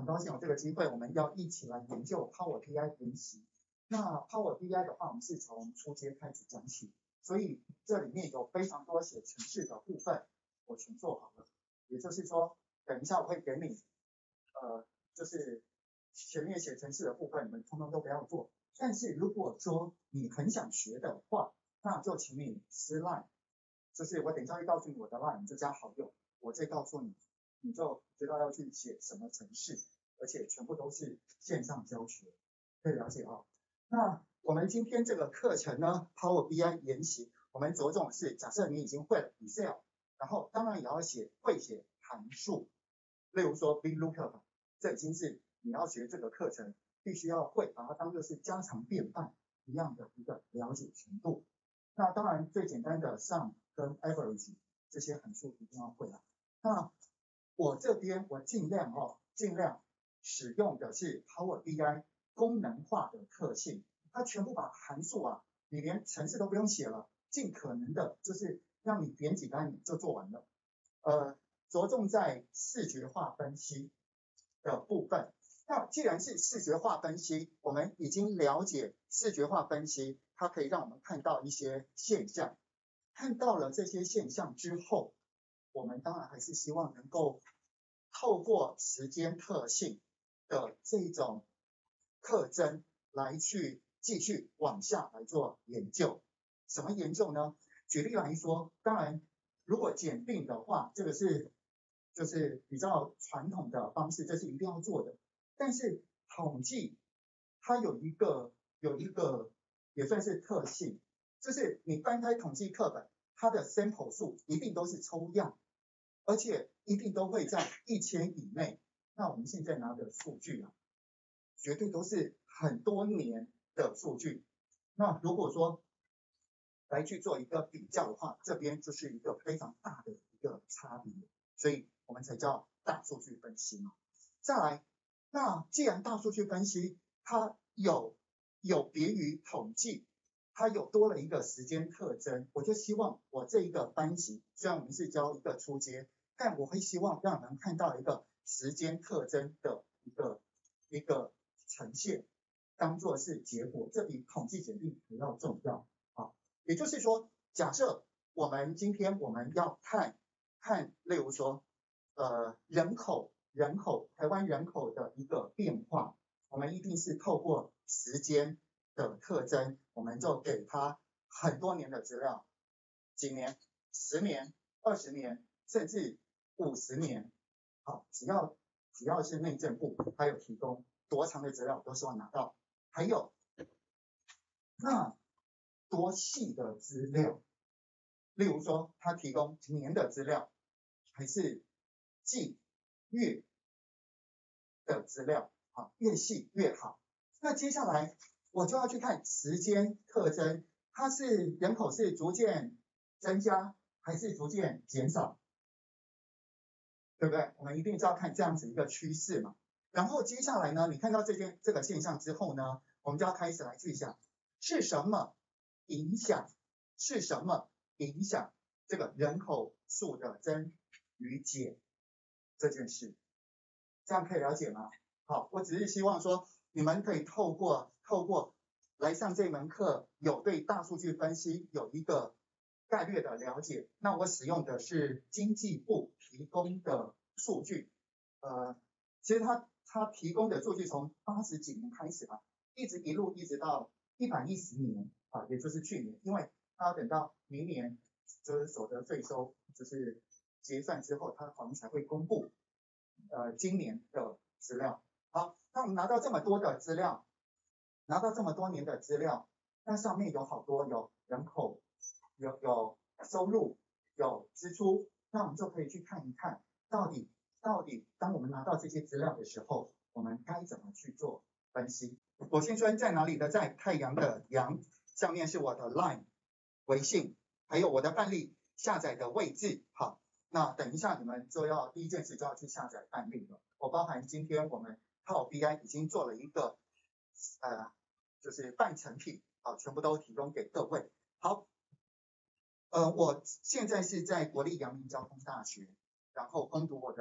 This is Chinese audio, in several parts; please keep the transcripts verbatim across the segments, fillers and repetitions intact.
高兴有这个机会，我们要一起来研究 Power B I 研习。那 Power B I 的话，我们是从初阶开始讲起，所以这里面有非常多写程式的部分，我全做好了。也就是说，等一下我会给你，呃，就是前面写程式的部分，你们通通都不要做。但是如果说你很想学的话，那就请你私 line， 就是我等一下会告诉你我的 line， 你就加好友，我再告诉你，你就知道要去写什么程式，而且全部都是线上教学，可以了解哦。那我们今天这个课程呢 ，Power B I 研习，我们着重是假设你已经会了 Excel， 然后当然也要写会写函数，例如说 VLOOKUP， 这已经是你要学这个课程必须要会，把它当作是家常便饭一样的一个了解程度。那当然最简单的 sum 跟 average 这些函数一定要会啊。那我这边我尽量哦，尽量使用的是 Power B I 功能化的特性，它全部把函数啊，你连程式都不用写了，尽可能的就是让你点几单你就做完了。呃，着重在视觉化分析的部分。那既然是视觉化分析，我们已经了解视觉化分析，它可以让我们看到一些现象。看到了这些现象之后，我们当然还是希望能够透过时间特性的这种特征来去继续往下来做研究。什么研究呢？举例来说，当然如果检定的话，这个是就是比较传统的方式，这是一定要做的。但是统计它有一个有一个也算是特性，就是你翻开统计课本，它的 sample 数一定都是抽样，而且一定都会在一千以内。那我们现在拿的数据啊，绝对都是很多年的数据。那如果说来去做一个比较的话，这边就是一个非常大的一个差别，所以我们才叫大数据分析嘛。再来，那既然大数据分析它有有别于统计，它有多了一个时间特征，我就希望我这一个班级，虽然我们是教一个初阶，但我会希望让人看到一个时间特征的一个一个呈现，当做是结果，这比统计检定还要重要啊。也就是说，假设我们今天我们要看看，例如说，呃，人口人口台湾人口的一个变化，我们一定是透过时间的特征，我们就给他很多年的资料，几年、十年、二十年，甚至五十年，好，只要只要是内政部它有提供多长的资料，都希望拿到。还有，那多细的资料，例如说他提供年的资料，还是季、月的资料，啊，越细越好。那接下来我就要去看时间特征，它是人口是逐渐增加还是逐渐减少，对不对？我们一定是要看这样子一个趋势嘛。然后接下来呢，你看到这件这个现象之后呢，我们就要开始来去想，是什么影响，是什么影响这个人口数的增与减这件事，这样可以了解吗？好，我只是希望说你们可以透过透过来上这门课，有对大数据分析有一个概略的了解。那我使用的是经济部提供的数据，呃，其实它它提供的数据从八十几年开始吧，一直一路一直到一百一十年啊，也就是去年，因为它要等到明年就是所得税收就是结算之后，它好像才会公布呃今年的资料。好，那我们拿到这么多的资料，拿到这么多年的资料，那上面有好多有人口，有有收入，有支出，那我们就可以去看一看，到底到底当我们拿到这些资料的时候，我们该怎么去做分析。我先说在哪里的，在太阳的阳，上面是我的 Line 微信，还有我的范例下载的位置。好，那等一下你们就要第一件事就要去下载范例了。我包含今天我们 Power B I 已经做了一个呃就是半成品，好，全部都提供给各位。好，呃，我现在是在国立阳明交通大学，然后攻读我的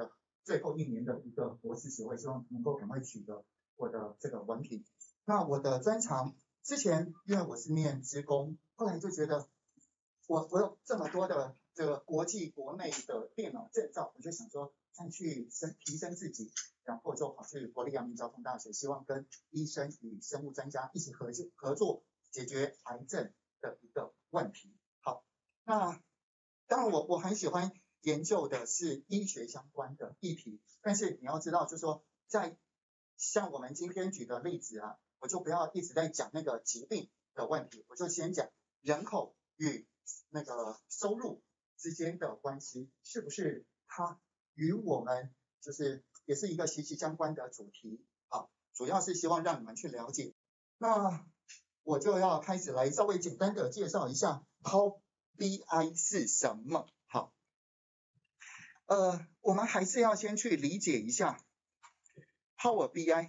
最后一年的一个博士学位，希望能够赶快取得我的这个文凭。那我的专长之前因为我是念职工，后来就觉得我我有这么多的这个国际国内的电脑证照，我就想说再去升提升自己，然后就跑去国立阳明交通大学，希望跟医生与生物专家一起合作合作解决癌症的一个问题。好，那当然我我很喜欢研究的是医学相关的议题，但是你要知道，就是说在像我们今天举的例子啊，我就不要一直在讲那个疾病的问题，我就先讲人口与那个收入之间的关系，是不是它与我们就是也是一个息息相关的主题。好，主要是希望让你们去了解。那我就要开始来稍微简单的介绍一下 Power B I 是什么。好，呃，我们还是要先去理解一下 Power B I。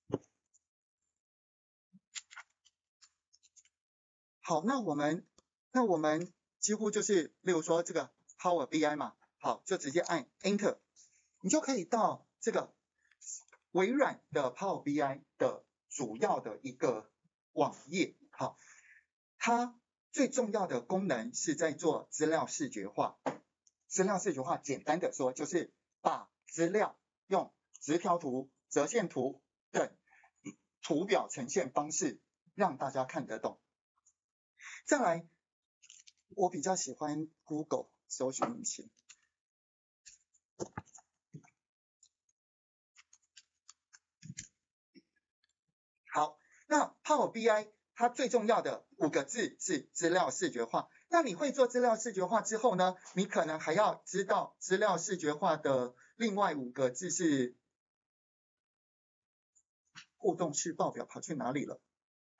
好，那我们那我们几乎就是，例如说这个 Power B I 嘛，好，就直接按 Enter， 你就可以到这个微软的 Power B I 的主要的一个网页。好，它最重要的功能是在做资料视觉化。资料视觉化简单的说，就是把资料用直条图、折线图等图表呈现方式让大家看得懂。再来，我比较喜欢 Google 搜寻引擎。好，那 Power B I 它最重要的五个字是资料视觉化。那你会做资料视觉化之后呢，你可能还要知道资料视觉化的另外五个字是互动式报表跑去哪里了？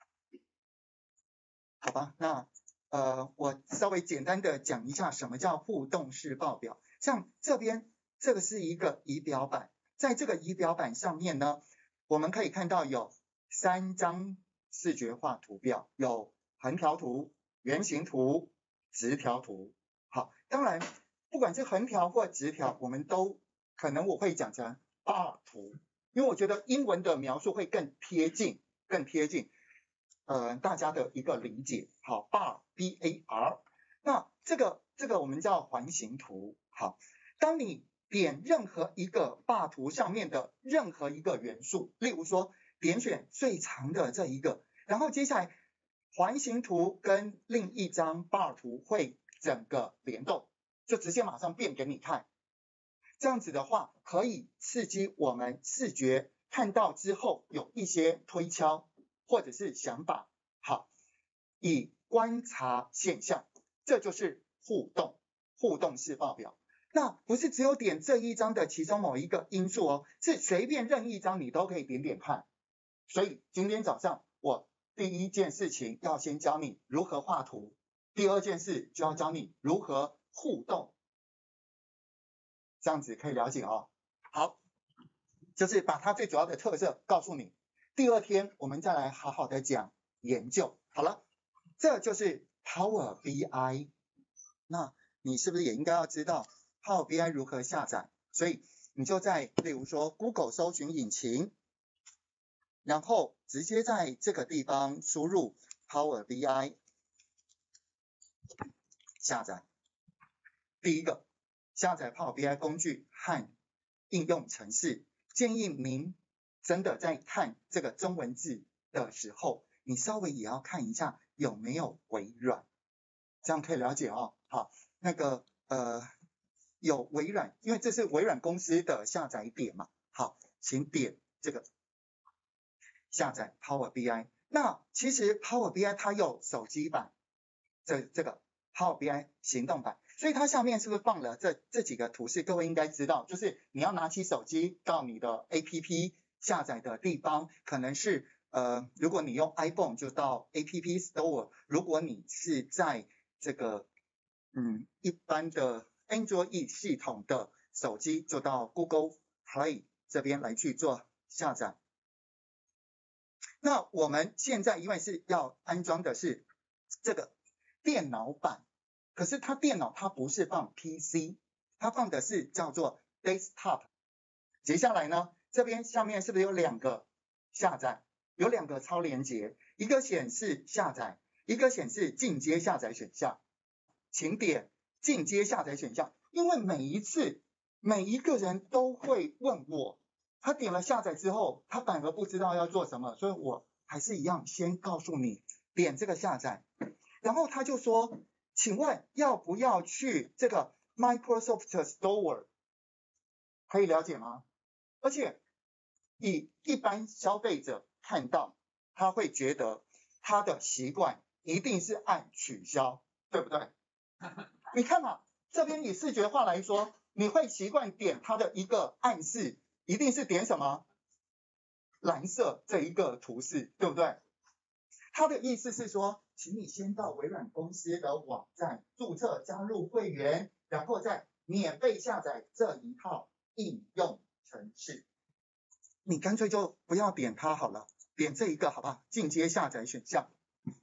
好吧，那呃我稍微简单的讲一下什么叫互动式报表。像这边这个是一个仪表板，在这个仪表板上面呢，我们可以看到有三张视觉化图表，有横条图、圆形图、直条图。好，当然不管是横条或直条，我们都可能我会讲成 bar 图，因为我觉得英文的描述会更贴近，更贴近呃大家的一个理解。好 ，bar B A R， 那这个这个我们叫环形图。好，当你点任何一个 bar 图上面的任何一个元素，例如说点选最长的这一个，然后接下来环形图跟另一张 bar 图会整个联动，就直接马上变给你看。这样子的话，可以刺激我们视觉看到之后有一些推敲或者是想法。好，以观察现象，这就是互动，互动式报表。那不是只有点这一张的其中某一个因素哦，是随便任意一张你都可以点点看。所以今天早上我第一件事情要先教你如何画图，第二件事就要教你如何互动，这样子可以了解哦。好，就是把它最主要的特色告诉你，第二天我们再来好好的讲研究。好了，这就是 Power B I。 那你是不是也应该要知道 Power B I 如何下载？所以你就在例如说 Google 搜寻引擎，然后直接在这个地方输入 Power B I 下载。第一个，下载 Power B I 工具和应用程式，建议您真的在看这个中文字的时候，你稍微也要看一下有没有微软，这样可以了解哦。好，那个呃有微软，因为这是微软公司的下载点嘛。好，请点这个下载 Power B I。 那其实 Power B I 它有手机版，这这个 Power B I 行动版，所以它下面是不是放了这这几个图示？各位应该知道，就是你要拿起手机到你的 A P P 下载的地方，可能是呃如果你用 iPhone 就到 A P P Store， 如果你是在这个嗯一般的 Android 系统的手机，就到 Google Play 这边来去做下载。那我们现在因为是要安装的是这个电脑版，可是它电脑它不是放 P C， 它放的是叫做 desktop 接下来呢，这边下面是不是有两个下载，有两个超连结，一个显示下载，一个显示进阶下载选项，请点进阶下载选项，因为每一次每一个人都会问我，他点了下载之后，他反而不知道要做什么，所以我还是一样先告诉你点这个下载，然后他就说，请问要不要去这个 Microsoft Store， 可以了解吗？而且以一般消费者看到，他会觉得他的习惯一定是按取消，对不对？你看嘛，这边以视觉化来说，你会习惯点它的一个暗示，一定是点什么？蓝色这一个图示，对不对？它的意思是说，请你先到微软公司的网站注册加入会员，然后再免费下载这一套应用程式。你干脆就不要点它好了，点这一个好不好？进阶下载选项。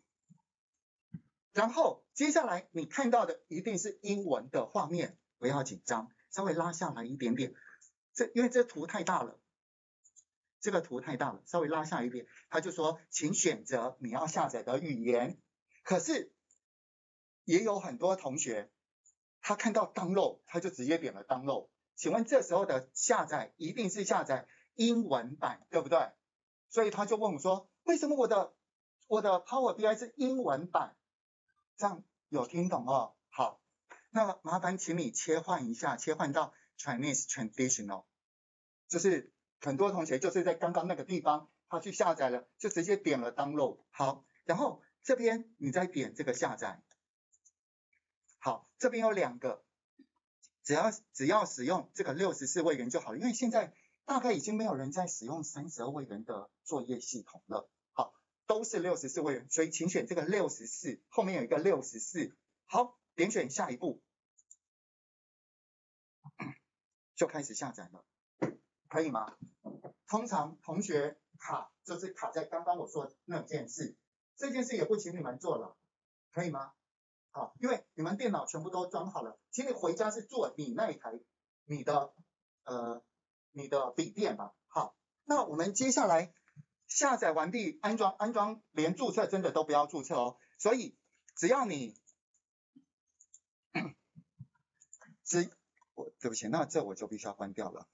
然后接下来你看到的一定是英文的画面，不要紧张，稍微拉下来一点点，这因为这图太大了，这个图太大了，稍微拉下一点，他就说请选择你要下载的语言。可是也有很多同学他看到 download 他就直接点了 download， 请问这时候的下载一定是下载英文版，对不对？所以他就问我说，为什么我的我的 Power B I 是英文版？这样有听懂哦？好，那麻烦请你切换一下，切换到 Chinese Traditional， 就是很多同学就是在刚刚那个地方，他去下载了，就直接点了 download。好，然后这边你再点这个下载。好，这边有两个，只要只要使用这个六十四位元就好了，因为现在大概已经没有人在使用三十二位元的作业系统了。好，都是六十四位元，所以请选这个六十四，后面有一个六十四。好，点选下一步，就开始下载了，可以吗？通常同学卡就是卡在刚刚我说的那件事，这件事也不请你们做了，可以吗？好，因为你们电脑全部都装好了，请你回家是做你那一台你的呃你的笔电吧。好，那我们接下来下载完毕，安装安装，连注册真的都不要注册哦。所以只要你只我对不起，那这我就必须要关掉了。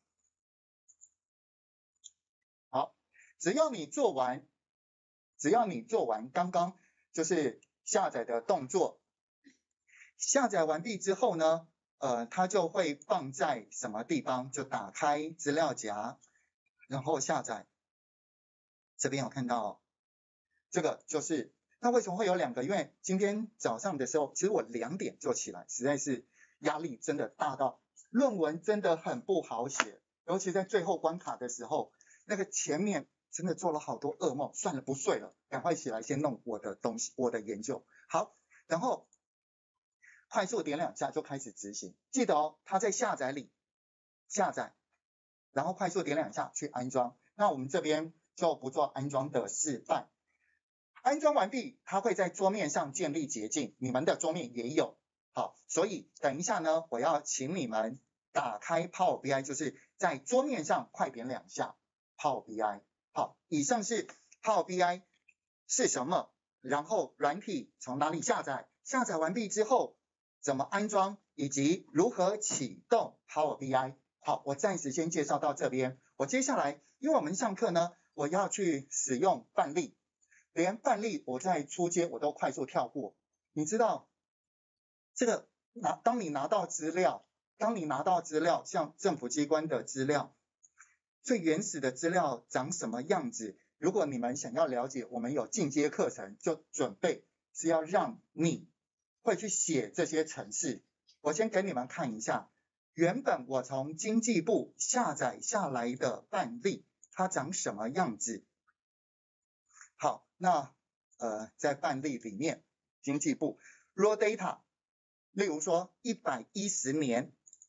好，只要你做完，只要你做完刚刚就是下载的动作，下载完毕之后呢，呃，它就会放在什么地方？就打开资料夹，然后下载。这边有看到，这个就是，那为什么会有两个？因为今天早上的时候，其实我两点就起来，实在是压力真的大到，论文真的很不好写，尤其在最后关卡的时候，那个前面真的做了好多噩梦，算了不睡了，赶快起来先弄我的东西，我的研究。好，然后快速点两下就开始执行，记得哦，它在下载里下载，然后快速点两下去安装。那我们这边就不做安装的示范。安装完毕，它会在桌面上建立捷径，你们的桌面也有。好，所以等一下呢，我要请你们打开 Power B I， 就是在桌面上快点两下 Power B I。好，以上是 Power B I 是什么，然后软体从哪里下载，下载完毕之后怎么安装，以及如何启动 Power B I。好，我暂时先介绍到这边。我接下来，因为我们上课呢，我要去使用范例，连范例我在初阶我都快速跳过。你知道，这个拿当你拿到资料，当你拿到资料，像政府机关的资料，最原始的资料长什么样子？如果你们想要了解，我们有进阶课程，就准备是要让你会去写这些程式。我先给你们看一下。原本我从经济部下载下来的范例，它长什么样子？好，那呃在范例里面，经济部 raw data， 例如说一百一十年，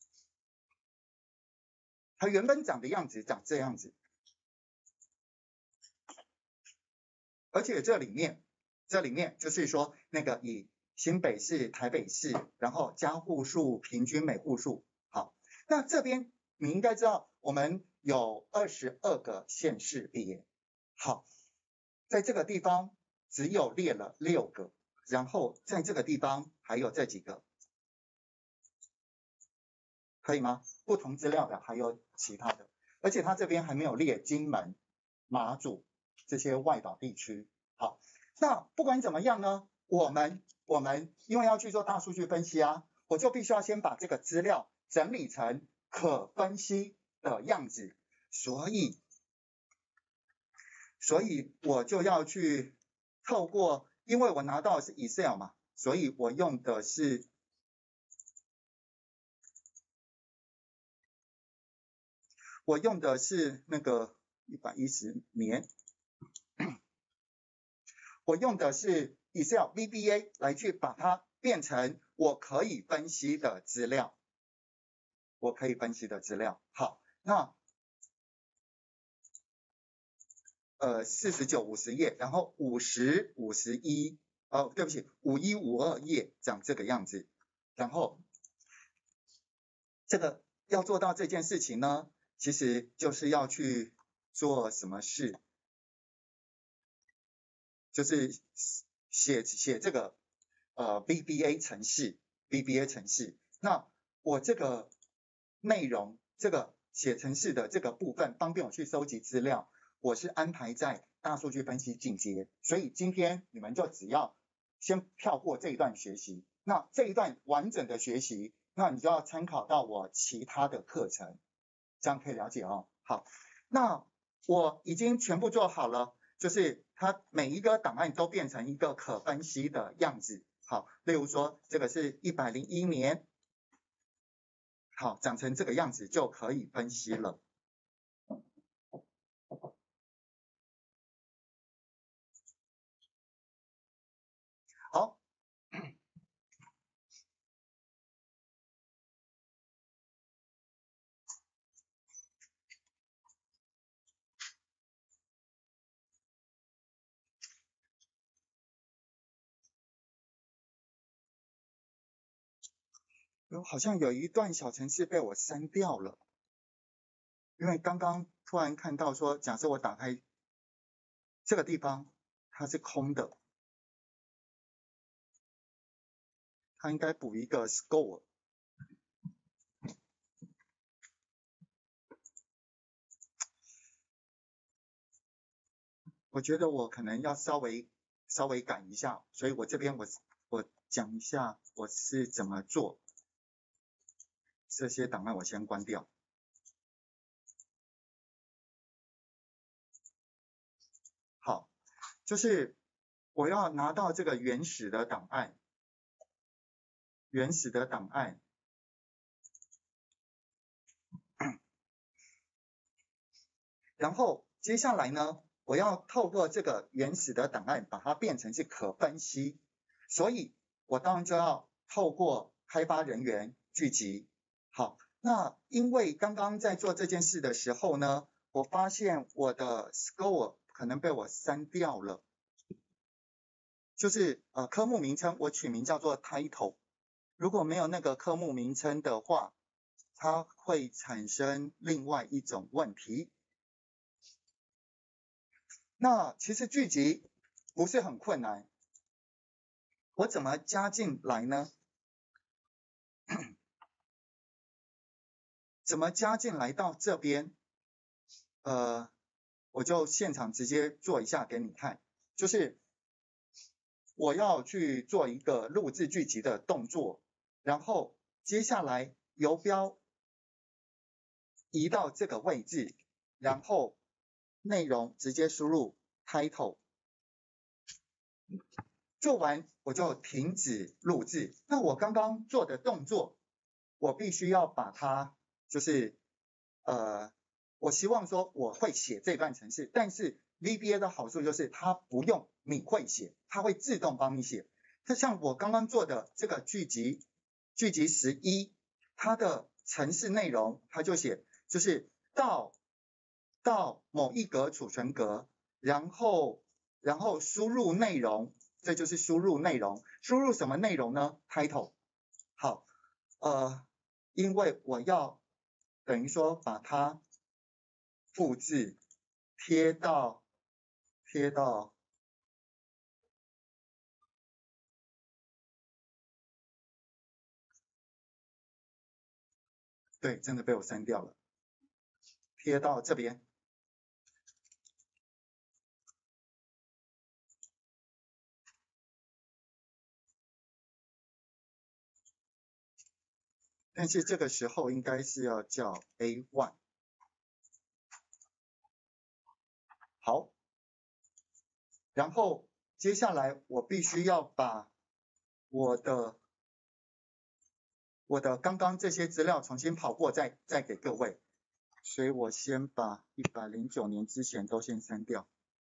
它原本长的样子长这样子，而且这里面这里面就是说那个以新北市、台北市，然后家户数、平均每户数。那这边你应该知道，我们有二十二个县市别。好，在这个地方只有列了六个，然后在这个地方还有这几个，可以吗？不同资料的还有其他的，而且它这边还没有列金门、马祖这些外岛地区。好，那不管怎么样呢，我们我们因为要去做大数据分析啊，我就必须要先把这个资料整理成可分析的样子，所以所以我就要去透过，因为我拿到的是 Excel 嘛，所以我用的是我用的是那个一百一十年，我用的是 Excel V B A 来去把它变成我可以分析的资料，我可以分析的资料。好，那呃四十九、五十页，然后五十、五十一，哦，对不起，五一、五二页长这个样子。然后这个要做到这件事情呢，其实就是要去做什么事，就是写写这个呃 V B A 程式 ，V B A 程式。那我这个内容，这个写程式的这个部分，方便我去收集资料，我是安排在大数据分析进阶。所以今天你们就只要先跳过这一段学习，那这一段完整的学习，那你就要参考到我其他的课程，这样可以了解哦。好，那我已经全部做好了。就是它每一个档案都变成一个可分析的样子。好，例如说这个是一百零一年，好，长成这个样子就可以分析了。好，好像有一段小程式被我删掉了，因为刚刚突然看到说，假设我打开这个地方，它是空的，它应该补一个 score。我觉得我可能要稍微稍微改一下，所以我这边我我讲一下我是怎么做。这些档案我先关掉。好，就是我要拿到这个原始的档案，原始的档案，然后接下来呢，我要透过这个原始的档案把它变成是可分析，所以我当然就要透过开发人员聚集。好，那因为刚刚在做这件事的时候呢，我发现我的 score 可能被我删掉了，就是呃科目名称我取名叫做 title， 如果没有那个科目名称的话，它会产生另外一种问题。那其实聚集不是很困难，我怎么加进来呢？怎么加进来到这边？呃，我就现场直接做一下给你看，就是我要去做一个录制聚集的动作，然后接下来游标移到这个位置，然后内容直接输入 title， 做完我就停止录制。那我刚刚做的动作，我必须要把它就是呃，我希望说我会写这段程式，但是 V B A 的好处就是它不用你会写，它会自动帮你写。就像我刚刚做的这个聚集，聚集十一，它的程式内容它就写就是到到某一格储存格，然后然后输入内容，这就是输入内容，输入什么内容呢 ？title。好，呃，因为我要等于说把它复制贴到贴到对，真的被我删掉了，贴到这边。但是这个时候应该是要叫 A 一。好，然后接下来我必须要把我的我的刚刚这些资料重新跑过再再给各位，所以我先把一百零九年之前都先删掉。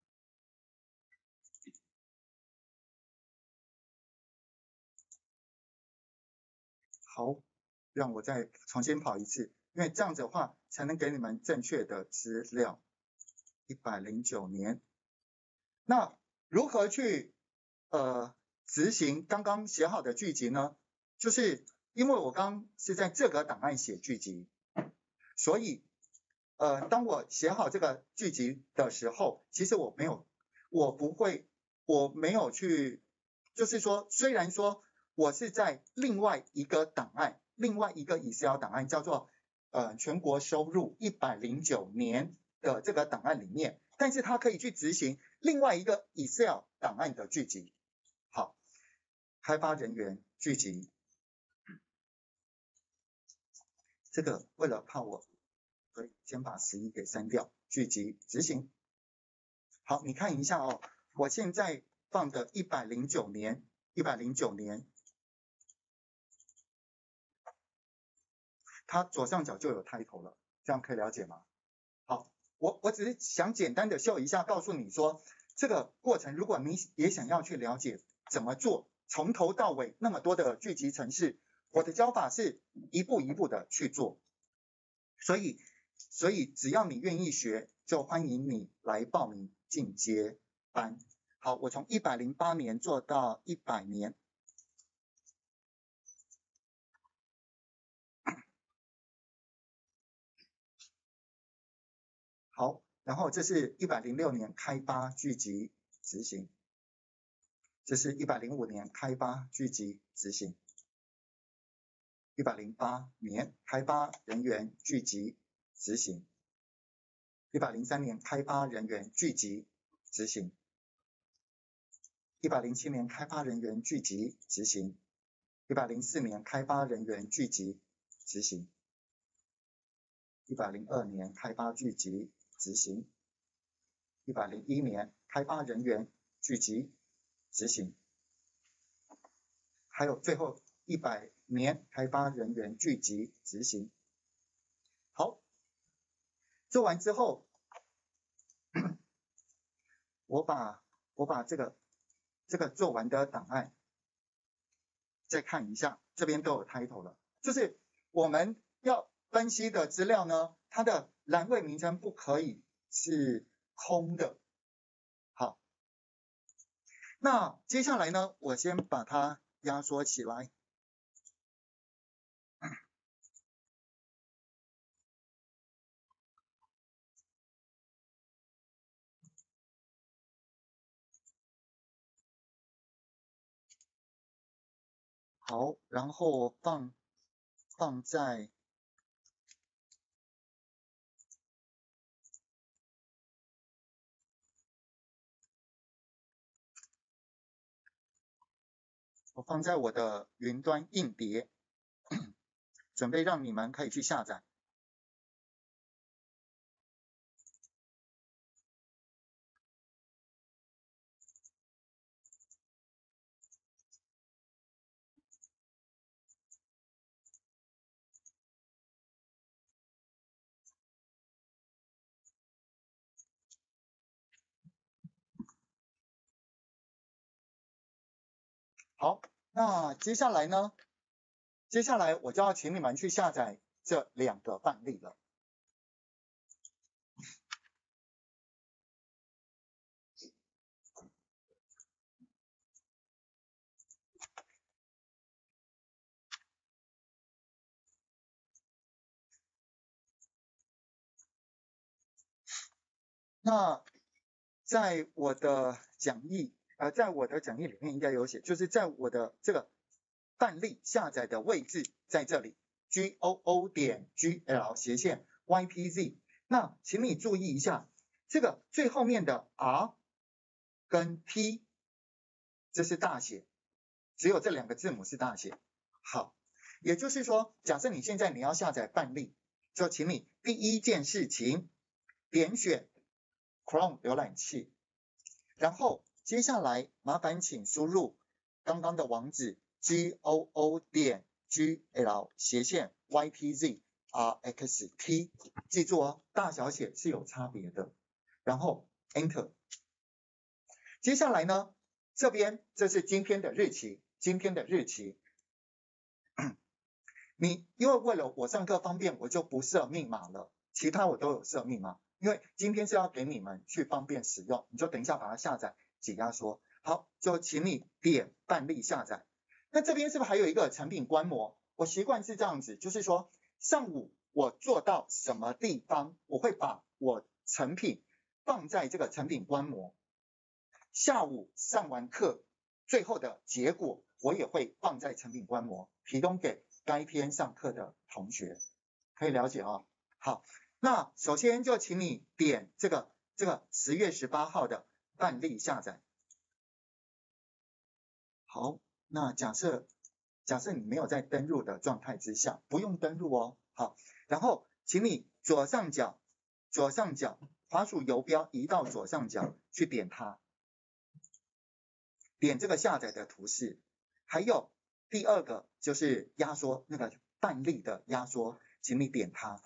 好，让我再重新跑一次，因为这样子的话才能给你们正确的资料。一百零九年，那如何去呃执行刚刚写好的剧集呢？就是因为我刚是在这个档案写剧集，所以呃当我写好这个剧集的时候，其实我没有，我不会，我没有去，就是说虽然说我是在另外一个档案，另外一个 Excel 档案叫做呃全国收入一百零九年的这个档案里面，但是它可以去执行另外一个 Excel 档案的剧集。好，开发人员剧集，这个为了怕我，所以先把十一给删掉，剧集执行。好，你看一下哦，我现在放的一百零九年，一百零九年，它左上角就有 title 了，这样可以了解吗？好，我我只是想简单的秀一下，告诉你说这个过程，如果你也想要去了解怎么做，从头到尾那么多的剧集程式，我的教法是一步一步的去做，所以所以只要你愿意学，就欢迎你来报名进阶班。好，我从一百零八年做到一百年。好，然后这是一百零六年开发剧集执行，这是一百零五年开发剧集执行，一百零八年开发人员剧集执行，一百零三年开发人员剧集执行，一百零七年开发人员剧集执行，一百零四年开发人员剧集执行，一百零二年开发剧集执行，一百零一年开发人员剧集执行，还有最后一百年开发人员剧集执行。好，做完之后，我把我把这个这个做完的档案再看一下，这边都有 title 了，就是我们要分析的资料呢，它的栏位名称不可以是空的。好，那接下来呢，我先把它压缩起来。好，然后放放在我放在我的云端硬碟，准备让你们可以去下载。好，那接下来呢？接下来我就要请你们去下载这两个范例了。 那在我的讲义，呃，在我的讲义里面应该有写，就是在我的这个范例下载的位置在这里 ，goo 点 gl 斜线 ypz。那请你注意一下，这个最后面的 r 跟 t 这是大写，只有这两个字母是大写。好，也就是说，假设你现在你要下载范例，就请你第一件事情点选 Chrome 浏览器，然后接下来麻烦请输入刚刚的网址 goo 点 gl 斜线 ypz rxt， 记住哦，大小写是有差别的，然后 Enter。接下来呢，这边这是今天的日期，今天的日期。你因为为了我上课方便，我就不设密码了，其他我都有设密码，因为今天是要给你们去方便使用，你就等一下把它下载解压缩。好，就请你点范例下载。那这边是不是还有一个成品观摩？我习惯是这样子，就是说上午我做到什么地方，我会把我成品放在这个成品观摩。下午上完课，最后的结果我也会放在成品观摩，提供给该天上课的同学，可以了解哦。好，那首先就请你点这个这个十月十八号的范例下载。好，那假设假设你没有在登录的状态之下，不用登录哦。好，然后请你左上角左上角滑鼠游标移到左上角去点它，点这个下载的图示，还有第二个就是压缩那个范例的压缩，请你点它。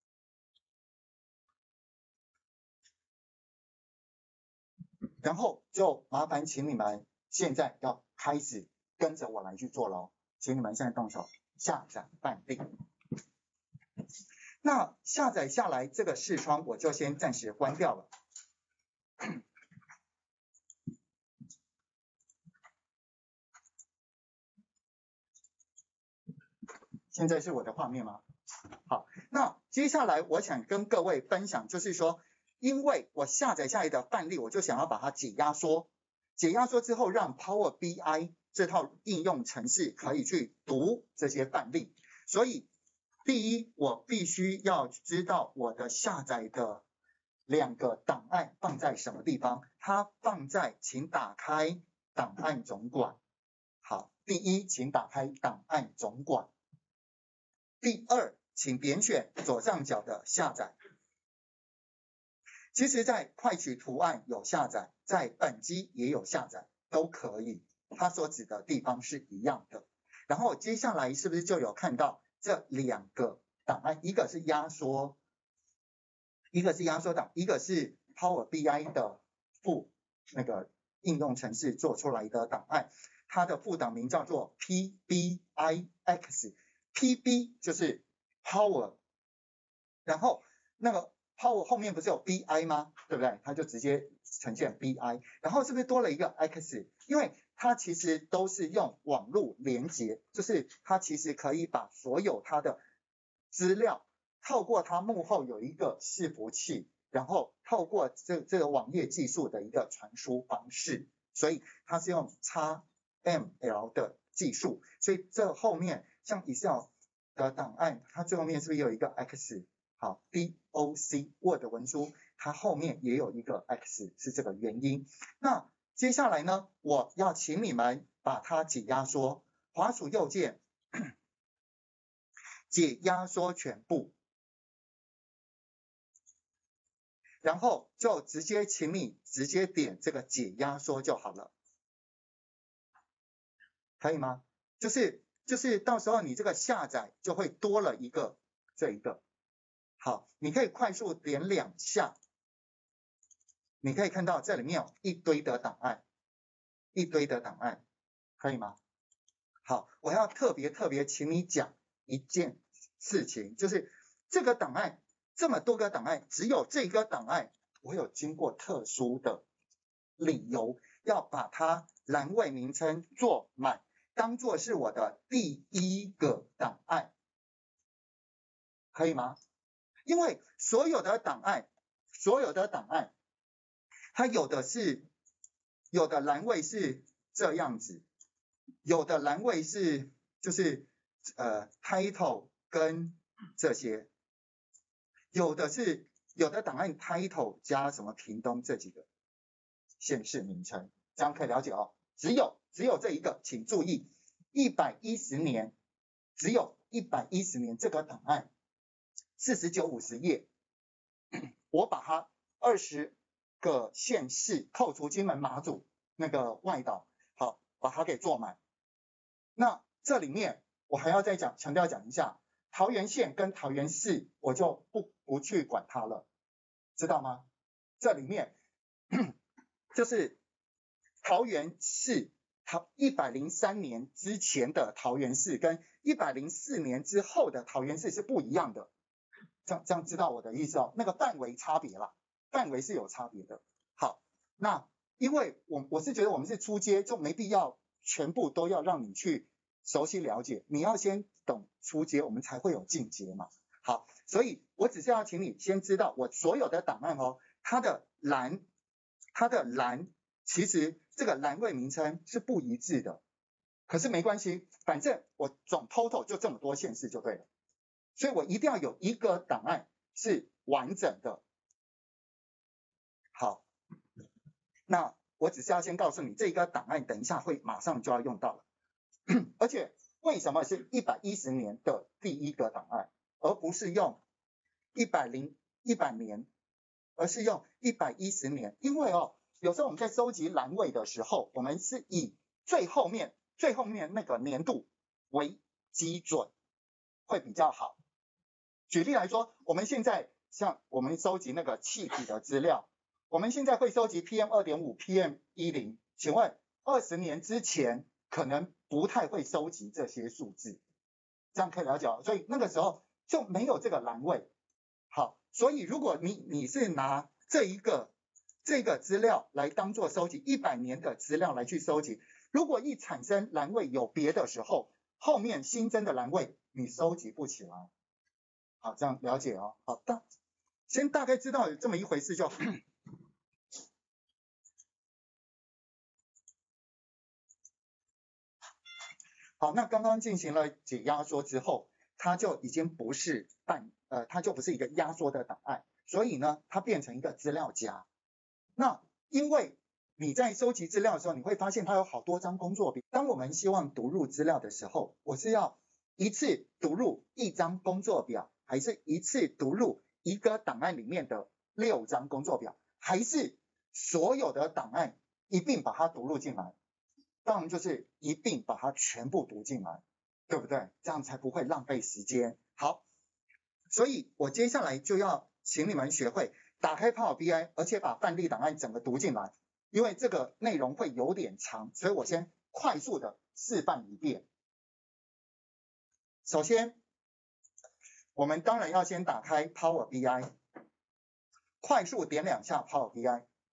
然后就麻烦请你们现在要开始跟着我来去做咯，请你们现在动手下载范例。那下载下来这个视窗我就先暂时关掉了。现在是我的画面吗？好，那接下来我想跟各位分享，就是说，因为我下载下来的范例，我就想要把它解压缩，解压缩之后让 Power B I 这套应用程式可以去读这些范例，所以第一，我必须要知道我的下载的两个档案放在什么地方，它放在，请打开档案总管。好，第一，请打开档案总管。第二，请点选左上角的下载。其实在快取图案有下载，在本机也有下载，都可以，它所指的地方是一样的。然后接下来是不是就有看到这两个档案，一个是压缩，一个是压缩档，一个是 Power B I 的副那个应用程式做出来的档案，它的副档名叫做 P B I X。P B 就是 Power， 然后那个 Power 后面不是有 B I 吗？对不对？它就直接呈现 B I， 然后是不是多了一个 X？ 因为它其实都是用网络连接，就是它其实可以把所有它的资料透过它幕后有一个伺服器，然后透过这这个网页技术的一个传输方式，所以它是用 X M L 的技术，所以这后面像 Excel 的档案，它最后面是不是有一个 X？ 好 ，D O C Word 文书，它后面也有一个 X， 是这个原因。那接下来呢，我要请你们把它解压缩，滑鼠右键解压缩全部，然后就直接请你直接点这个解压缩就好了，可以吗？就是就是到时候你这个下载就会多了一个这一个。好，你可以快速点两下，你可以看到这里面有一堆的档案，一堆的档案，可以吗？好，我要特别特别请你讲一件事情，就是这个档案这么多个档案，只有这个档案我有经过特殊的理由要把它栏位名称做满，当作是我的第一个档案，可以吗？因为所有的档案，所有的档案它有的是有的栏位是这样子，有的栏位是就是呃 title 跟这些，有的是有的档案 title 加什么屏东这几个县市名称，这样可以了解哦。只有只有这一个，请注意，一百一十年，只有一百一十年这个档案，四十九五十页，我把它二十个县市扣除金门马祖那个外岛，好，把它给做满。那这里面我还要再讲强调讲一下，桃园县跟桃园市我就不不去管它了，知道吗？这里面就是桃园市桃一百零三年之前的桃园市跟一百零四年之后的桃园市是不一样的，这样这样知道我的意思哦，那个范围差别啦，范围是有差别的。好，那因为我我是觉得我们是初阶，就没必要全部都要让你去熟悉了解，你要先懂初阶，我们才会有进阶嘛。好，所以我只是要请你先知道我所有的档案哦，它的栏，它的栏其实这个栏位名称是不一致的，可是没关系，反正我总 total 就这么多县市就对了，所以我一定要有一个档案是完整的。好，那我只是要先告诉你，这个档案等一下会马上就要用到了，而且为什么是一百一十年的第一个档案，而不是用一百零一百年，而是用一百一十年？因为哦，有时候我们在收集栏位的时候，我们是以最后面最后面那个年度为基准，会比较好。举例来说，我们现在像我们收集那个气体的资料，我们现在会收集 P M 二点五、P M 十，请问二十年之前可能不太会收集这些数字，这样可以了解哦。所以那个时候就没有这个栏位。好，所以如果你你是拿这一个这个资料来当做收集一百年的资料来去收集，如果一产生栏位有别的时候，后面新增的栏位你收集不起来。好，这样了解哦。好，大先大概知道有这么一回事就好。好，那刚刚进行了解压缩之后，它就已经不是半呃，它就不是一个压缩的档案，所以呢，它变成一个资料夹。那因为你在收集资料的时候，你会发现它有好多张工作表。当我们希望读入资料的时候，我是要一次读入一张工作表，还是一次读入一个档案里面的六张工作表，还是所有的档案一并把它读入进来？当然就是一并把它全部读进来，对不对？这样才不会浪费时间。好，所以我接下来就要请你们学会打开 Power B I， 而且把范例档案整个读进来，因为这个内容会有点长，所以我先快速的示范一遍。首先，我们当然要先打开 Power B I， 快速点两下 Power B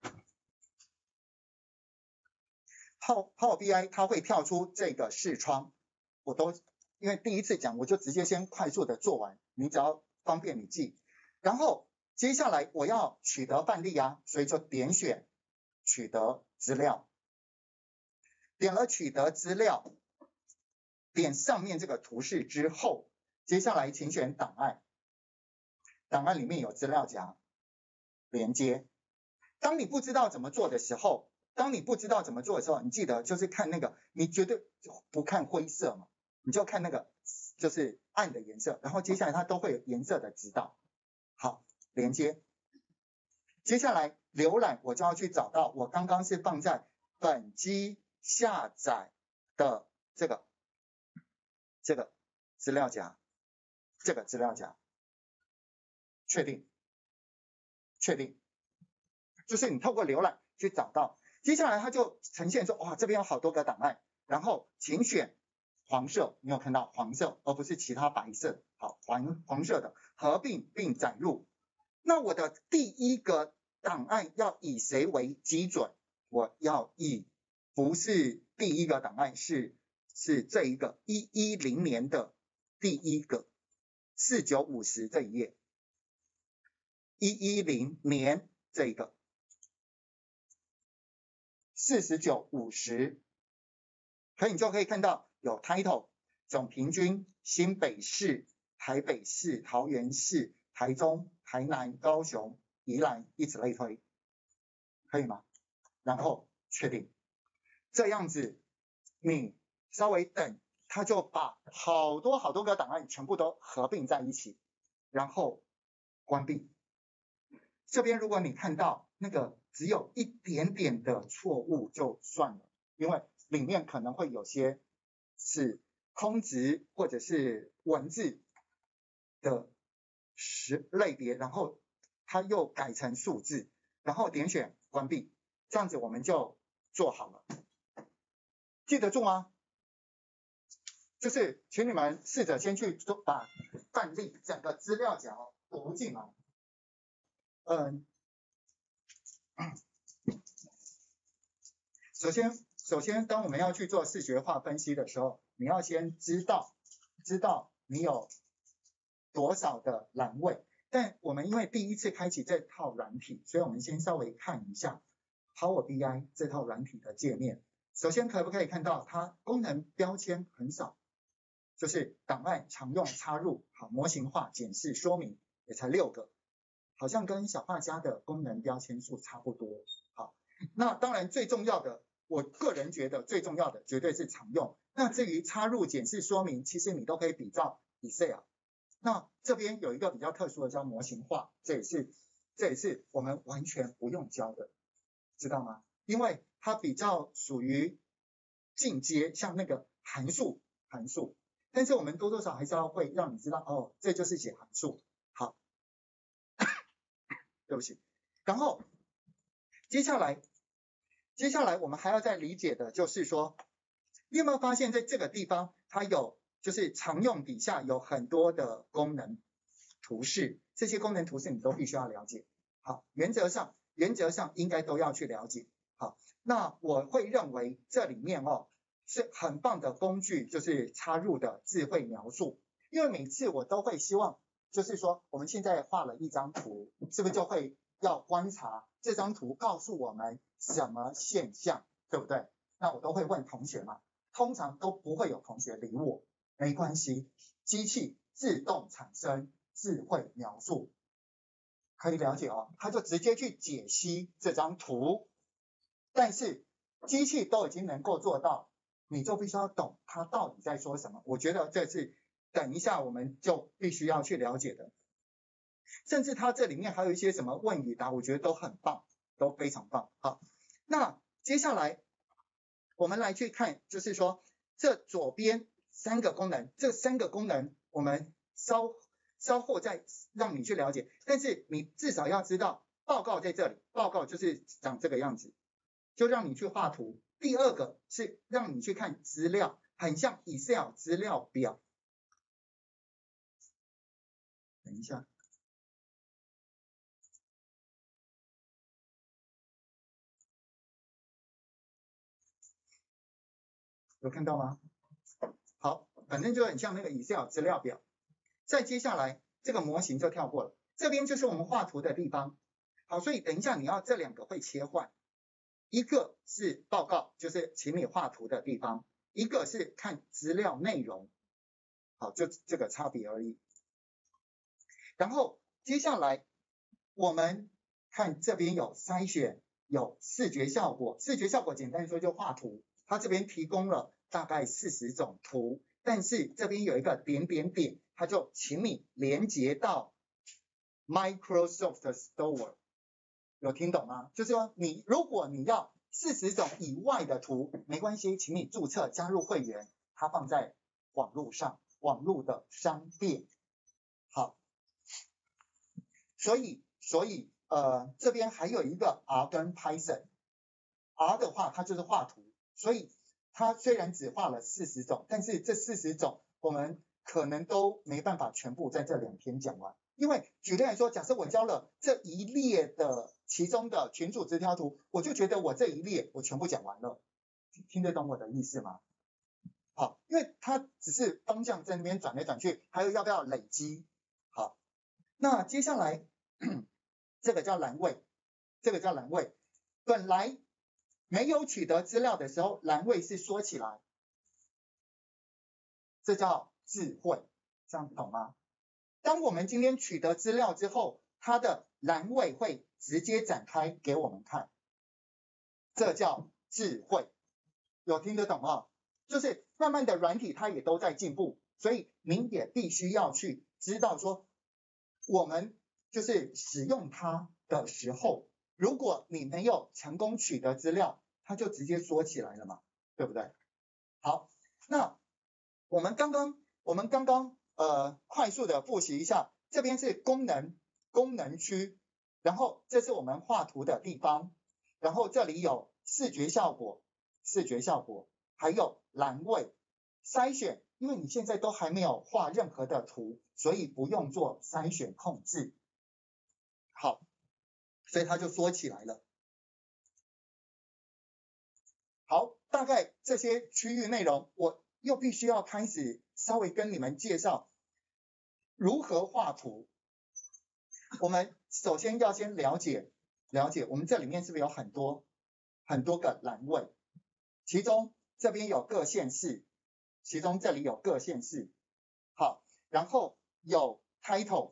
I。Power B I 它会跳出这个视窗，我都因为第一次讲，我就直接先快速的做完，你只要方便你记。然后接下来我要取得范例啊，所以就点选取得资料，点了取得资料，点上面这个图示之后，接下来请选档案，档案里面有资料夹，连接。当你不知道怎么做的时候，当你不知道怎么做的时候，你记得就是看那个，你绝对不看灰色嘛，你就看那个就是暗的颜色，然后接下来它都会有颜色的指导。好，连接。接下来浏览，我就要去找到我刚刚是放在本机下载的这个这个资料夹，这个资料夹，确定，确定，就是你透过浏览去找到。接下来它就呈现说，哇，这边有好多个档案，然后请选黄色，你有看到黄色，而不是其他白色，好，黄黄色的合并并载入。那我的第一个档案要以谁为基准？我要以不是第一个档案，是是这一个一一零年的第一个四九五十这一页，一一零年这一个。 四十九、五十，可以你就可以看到有 title 总平均、新北市、台北市、桃园市、台中、台南、高雄、宜兰，以此类推，可以吗？然后确定，这样子你稍微等，它就把好多好多个档案全部都合并在一起，然后关闭。这边如果你看到那个只有一点点的错误就算了，因为里面可能会有些是空值或者是文字的识类别，然后它又改成数字，然后点选关闭，这样子我们就做好了。记得住吗？就是请你们试着先去做，把范例整个资料夹读进来。嗯，首先，首先当我们要去做视觉化分析的时候，你要先知道，知道你有多少的栏位。但我们因为第一次开启这套软体，所以我们先稍微看一下 Power B I 这套软体的界面。首先可不可以看到它功能标签很少，就是档案常用插入，好，模型化检视说明也才六个，好像跟小画家的功能标签数差不多。好，那当然最重要的，我个人觉得最重要的绝对是常用。那至于插入检视说明，其实你都可以比照 Excel。那这边有一个比较特殊的叫模型化，这也是这也是我们完全不用教的，知道吗？因为它比较属于进阶，像那个函数函数，但是我们多多少少还是要会让你知道，哦，这就是写函数。好，对不起。然后接下来接下来我们还要再理解的就是说，你有没有发现在这个地方它有就是常用底下有很多的功能图示，这些功能图示你都必须要了解。好，原则上原则上应该都要去了解。好，那我会认为这里面哦是很棒的工具，就是插入的智慧描述。因为每次我都会希望，就是说我们现在画了一张图，是不是就会要观察这张图告诉我们什么现象，对不对？那我都会问同学嘛，通常都不会有同学理我。没关系，机器自动产生智慧描述，可以了解哦，它就直接去解析这张图，但是机器都已经能够做到，你就必须要懂它到底在说什么。我觉得这是等一下我们就必须要去了解的，甚至它这里面还有一些什么问与答，我觉得都很棒，都非常棒。好，那接下来我们来去看，就是说这左边三个功能，这三个功能我们稍稍后再让你去了解，但是你至少要知道报告在这里，报告就是长这个样子，就让你去画图。第二个是让你去看资料，很像 Excel 资料表。等一下，有看到吗？好，反正就很像那个 Excel 资料表。再接下来这个模型就跳过了，这边就是我们画图的地方。好，所以等一下你要这两个会切换，一个是报告，就是请你画图的地方，一个是看资料内容。好，就这个差别而已。然后接下来我们看这边有筛选，有视觉效果，视觉效果简单说就画图，它这边提供了大概四十种图，但是这边有一个点点点，它就请你连接到 Microsoft Store， 有听懂吗？就是说你如果你要四十种以外的图，没关系，请你注册加入会员，它放在网络上，网络的商店。好，所以所以呃这边还有一个 R 跟 Python。R 的话它就是画图，所以它虽然只画了四十种，但是这四十种我们可能都没办法全部在这两天讲完。因为举例来说，假设我教了这一列的其中的群组直条图，我就觉得我这一列我全部讲完了，听得懂我的意思吗？好，因为它只是方向在那边转来转去，还有要不要累积。好，那接下来这个叫栏位，这个叫栏位，本来没有取得资料的时候，栏位是缩起来，这叫智慧，这样懂吗？当我们今天取得资料之后，它的栏位会直接展开给我们看，这叫智慧，有听得懂吗？就是慢慢的软体它也都在进步，所以您也必须要去知道说，我们就是使用它的时候，如果你没有成功取得资料，它就直接缩起来了嘛，对不对？好，那我们刚刚我们刚刚呃快速的复习一下，这边是功能功能区，然后这是我们画图的地方，然后这里有视觉效果，视觉效果，还有栏位筛选，因为你现在都还没有画任何的图，所以不用做筛选控制。好，所以它就缩起来了。好，大概这些区域内容，我又必须要开始稍微跟你们介绍如何画图。我们首先要先了解了解，我们这里面是不是有很多很多个栏位？其中这边有各县市，其中这里有各县市。好，然后有 title。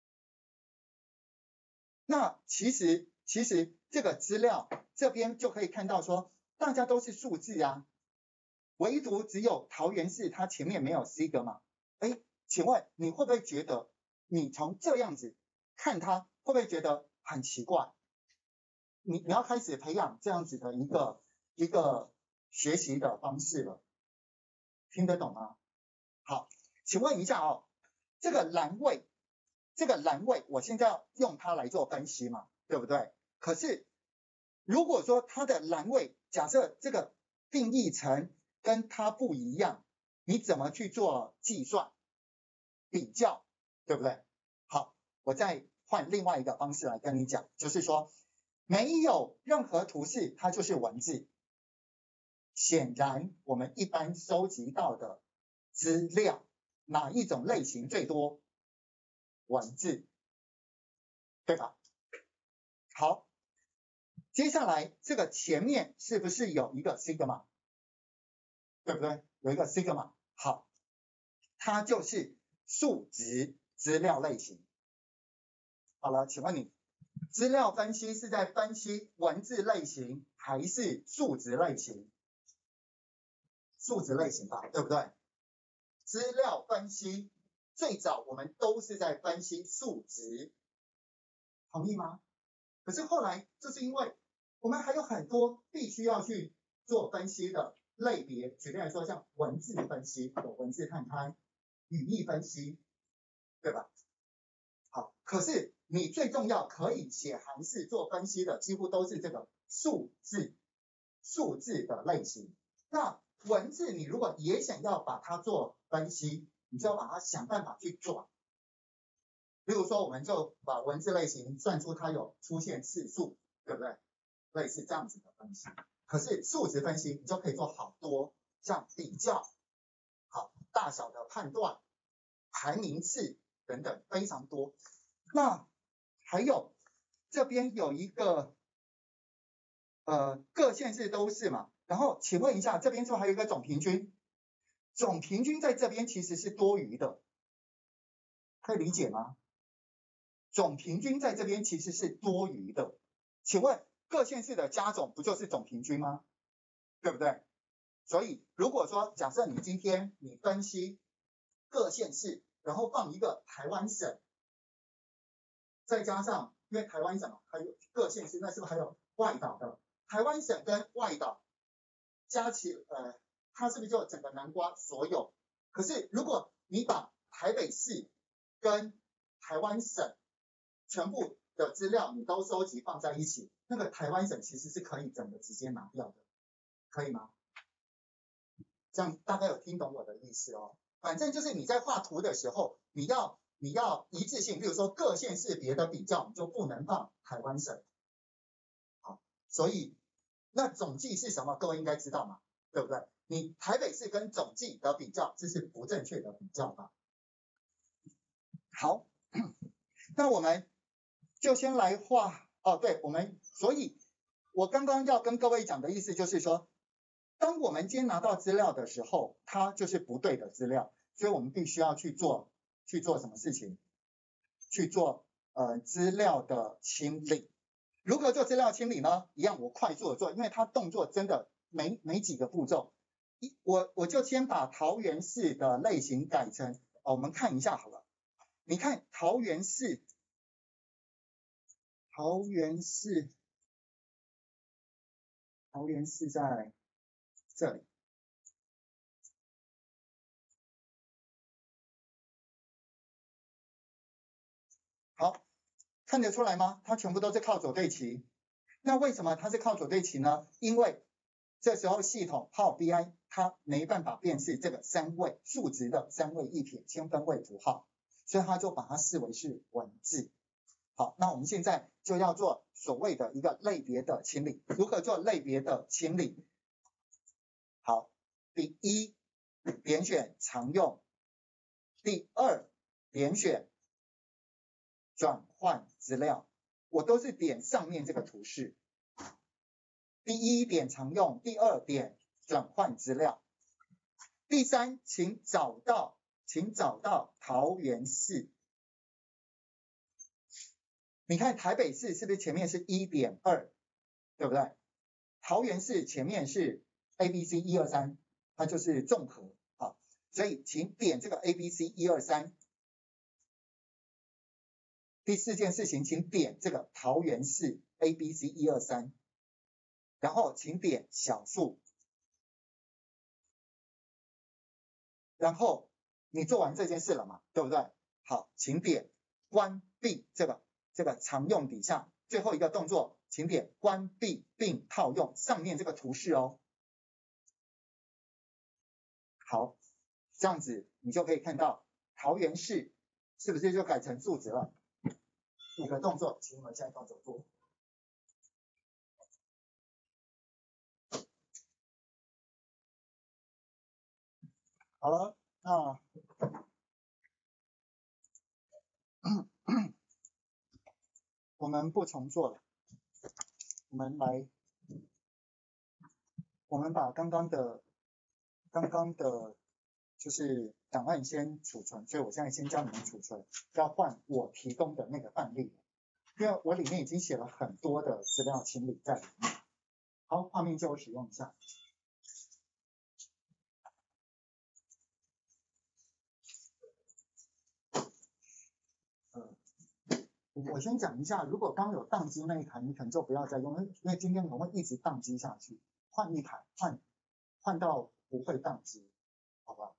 那其实其实这个资料这边就可以看到说，大家都是数字啊，唯独只有桃园市它前面没有 sigma。哎，请问你会不会觉得，你从这样子看它，会不会觉得很奇怪？你你要开始培养这样子的一个一个学习的方式了，听得懂吗？好，请问一下哦，这个栏位，这个栏位，我现在要用它来做分析嘛，对不对？可是如果说它的栏位，假设这个定义层跟它不一样，你怎么去做计算、比较，对不对？好，我再换另外一个方式来跟你讲，就是说，没有任何图示，它就是文字。显然，我们一般收集到的资料，哪一种类型最多？文字，对吧？好，接下来这个前面是不是有一个 sigma？ 对不对？有一个 sigma。好，它就是数值资料类型。好了，请问你，资料分析是在分析文字类型还是数值类型？数值类型吧，对不对？资料分析最早我们都是在分析数值，同意吗？可是后来就是因为我们还有很多必须要去做分析的类别，举例来说，像文字分析，有文字探勘、语义分析，对吧？好，可是你最重要可以写函式做分析的，几乎都是这个数字数字的类型。那文字你如果也想要把它做分析，你就要把它想办法去转。例如说，我们就把文字类型算出它有出现次数，对不对？类似这样子的分析。可是数值分析你就可以做好多，像比较、好大小的判断、排名次等等非常多。那还有这边有一个呃各县市都是嘛，然后请问一下，这边是不是还有一个总平均？总平均在这边其实是多余的，可以理解吗？总平均在这边其实是多余的，请问各县市的加总不就是总平均吗？对不对？所以如果说假设你今天你分析各县市，然后放一个台湾省，再加上因为台湾省还有各县市，那是不是还有外岛的？台湾省跟外岛加起呃，它是不是就整个南瓜所有？可是如果你把台北市跟台湾省全部的资料你都收集放在一起，那个台湾省其实是可以整个直接拿掉的，可以吗？这样大概有听懂我的意思哦。反正就是你在画图的时候，你要你要一致性，比如说各县市别的比较，你就不能放台湾省。好，所以那总计是什么？各位应该知道嘛，对不对？你台北市跟总计的比较，这是不正确的比较法。好，那我们就先来画哦，对，我们所以我刚刚要跟各位讲的意思就是说，当我们今天拿到资料的时候，它就是不对的资料，所以我们必须要去做去做什么事情？去做呃资料的清理。如何做资料清理呢？一样我快速的做，因为它动作真的没没几个步骤。一我我就先把桃园市的类型改成，哦、我们看一下好了。你看桃园市，桃园市，桃园市在这里。好，看得出来吗？它全部都是靠左对齐。那为什么它是靠左对齐呢？因为这时候系统 Power B I 它没办法辨识这个三位数值的三位一撇千分位符号，所以它就把它视为是文字。好，那我们现在就要做所谓的一个类别的清理。如何做类别的清理？好，第一，点选常用；第二，点选转换资料。我都是点上面这个图示。第一点常用，第二点转换资料。第三，请找到，请找到桃园市。你看台北市是不是前面是 一点二， 对不对？桃园市前面是 A B C 一二三，它就是综合啊，所以请点这个 A B C 一二三。第四件事情，请点这个桃园市 A B C 一二三，然后请点小数，然后你做完这件事了嘛，对不对？好，请点关闭这个这个常用底下最后一个动作，请点关闭并套用上面这个图示哦。好，这样子你就可以看到桃园市是不是就改成数值了？五个动作，请我们现在动手做。好了，那我们不重做了，我们来，我们把刚刚的刚刚的就是档案先储存，所以我现在先教你们储存，要换我提供的那个范例，因为我里面已经写了很多的资料清理在里面。好，画面就我使用一下。呃，我先讲一下，如果刚有宕机那一台，你可能就不要再用，因为今天我们会一直宕机下去，换一台，换换到不会宕机，好吧？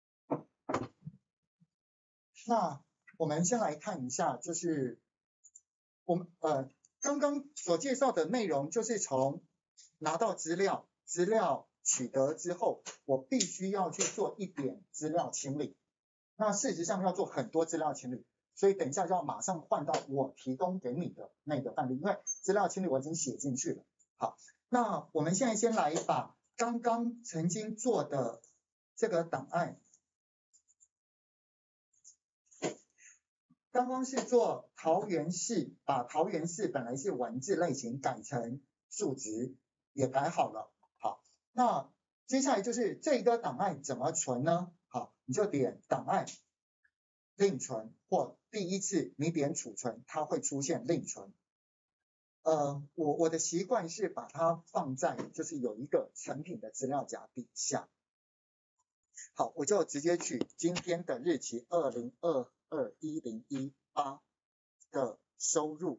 那我们先来看一下，就是我们呃刚刚所介绍的内容，就是从拿到资料，资料取得之后，我必须要去做一点资料清理。那事实上要做很多资料清理，所以等一下就要马上换到我提供给你的那个范例，因为资料清理我已经写进去了。好，那我们现在先来把刚刚曾经做的这个档案。刚刚是做桃园市，把桃园市本来是文字类型改成数值，也改好了。好，那接下来就是这个档案怎么存呢？好，你就点档案另存，或第一次你点储存，它会出现另存。呃，我我的习惯是把它放在就是有一个成品的资料夹底下。好，我就直接取今天的日期二零二二一零一八的收入，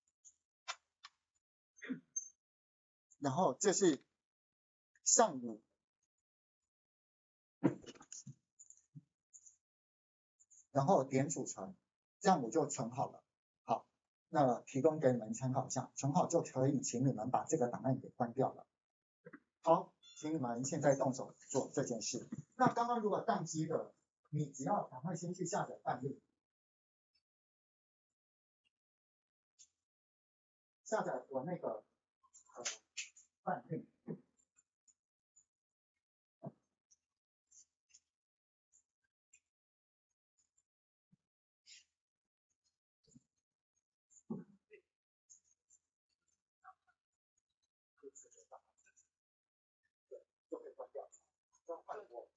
然后这是上午，然后点储存，这样我就存好了。好，那提供给你们参考一下，存好就可以请你们把这个档案给关掉了。好，请你们现在动手做这件事。那刚刚如果宕机的，你只要赶快先去下载范例。下载我那个呃范例， 档案，对，就可以关掉。这样换我。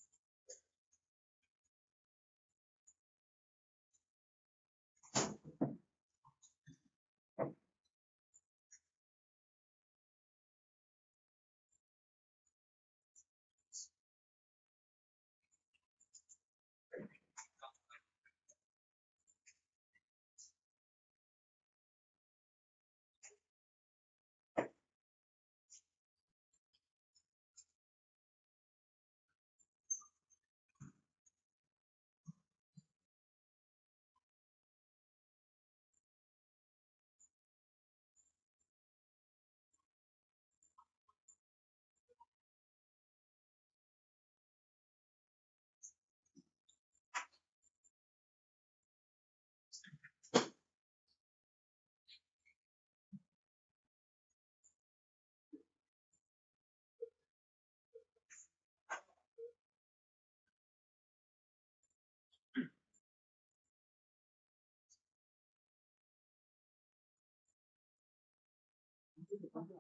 这个关掉了。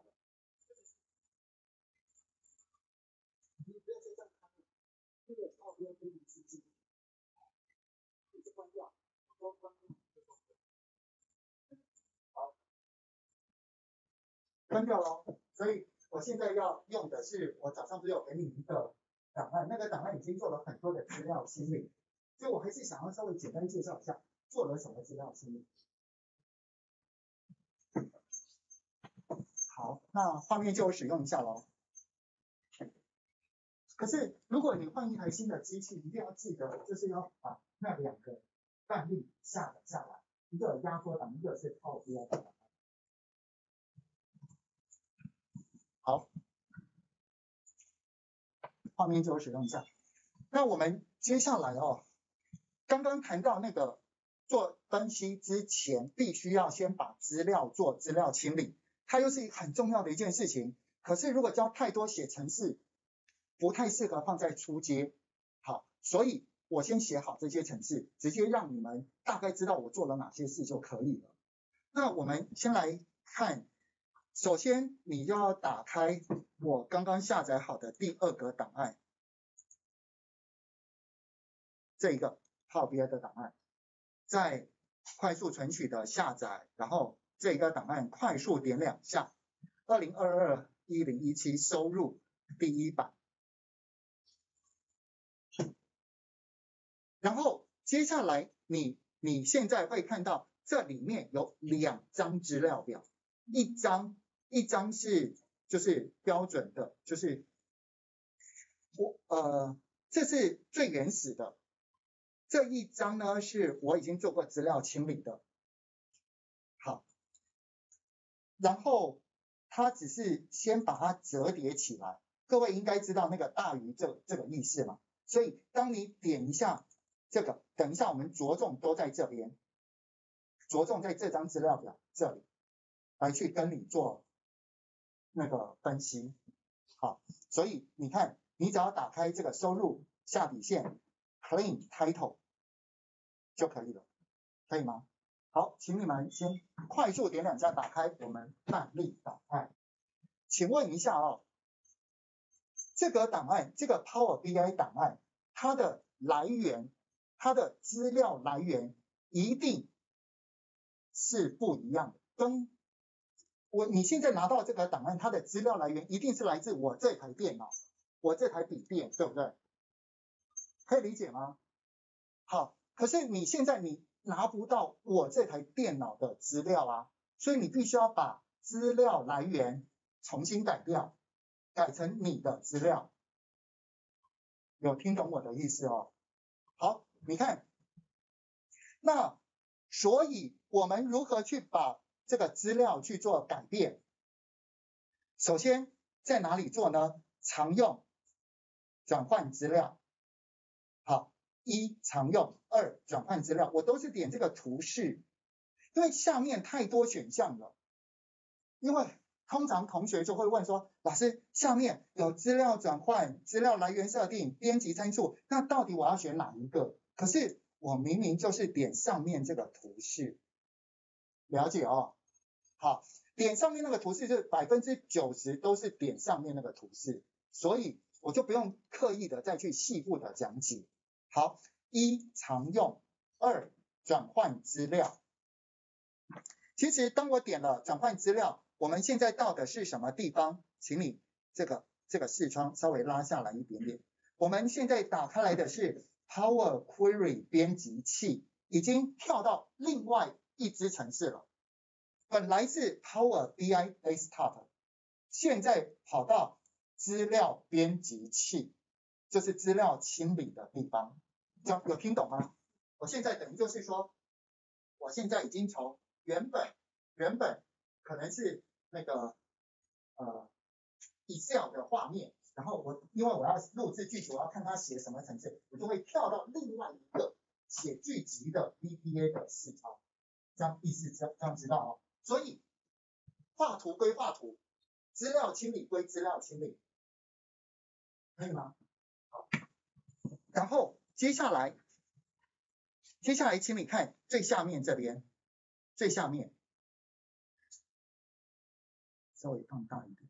你不要再这样看了，这个靠边可以自己，一直关掉，都关掉。好，关掉了。所以我现在要用的是，我早上不是有给你一个档案，那个档案已经做了很多的资料清理，所以我还是想要稍微简单介绍一下做了什么资料清理。好，那画面就使用一下咯。可是如果你换一台新的机器，一定要记得就是要把那两个范例下载下来，一个压缩档，一个是 Power B I 档。好，画面就使用一下。那我们接下来哦，刚刚谈到那个做分析之前，必须要先把资料做资料清理，它又是很重要的一件事情。可是如果教太多写程式，不太适合放在初阶。好，所以我先写好这些程式，直接让你们大概知道我做了哪些事就可以了。那我们先来看，首先你要打开我刚刚下载好的第二个档案，这一个 Power B I 的档案，在快速存取的下载，然后这个档案快速点两下，二零二二 一零一七收入第一版。然后接下来你你现在会看到这里面有两张资料表，一张一张是就是标准的，就是我呃这是最原始的，这一张呢是我已经做过资料清理的。好，然后它只是先把它折叠起来，各位应该知道那个大于这这个意思嘛，所以当你点一下这个，等一下我们着重都在这边，着重在这张资料表这里来去跟你做那个分析。好，所以你看，你只要打开这个收入下底线 Clean Title 就可以了，可以吗？好，请你们先快速点两下打开我们范例档案。请问一下哦，这个档案，这个 Power B I 档案，它的来源，它的资料来源一定是不一样的。跟我你现在拿到这个档案，它的资料来源一定是来自我这台电脑，我这台笔电，对不对？可以理解吗？好，可是你现在你拿不到我这台电脑的资料啊，所以你必须要把资料来源重新改掉，改成你的资料。有听懂我的意思哦？好，你看，那所以我们如何去把这个资料去做改变？首先在哪里做呢？常用转换资料。好，一常用，二转换资料，我都是点这个图示，因为下面太多选项了。因为通常同学就会问说，老师下面有资料转换、资料来源设定、编辑参数，那到底我要选哪一个？可是我明明就是点上面这个图示，了解哦。好， 点上面那个图示是百分之九十都是点上面那个图示，所以我就不用刻意的再去细部的讲解。好，一常用，二转换资料。其实当我点了转换资料，我们现在到的是什么地方？请你这个这个视窗稍微拉下来一点点。我们现在打开来的是 Power Query 编辑器，已经跳到另外一支程式了。本来是 Power B I Desktop， 现在跑到资料编辑器，就是资料清理的地方。有有听懂吗？我现在等于就是说，我现在已经从原本原本可能是那个呃 Excel 的画面，然后我因为我要录制剧集，我要看他写什么程式，我就会跳到另外一个写剧集的 V B A 的视窗，这样意思这这样知道哦。所以画图归画图，资料清理归资料清理，可以吗？好，然后接下来接下来请你看最下面这边，最下面稍微放大一点，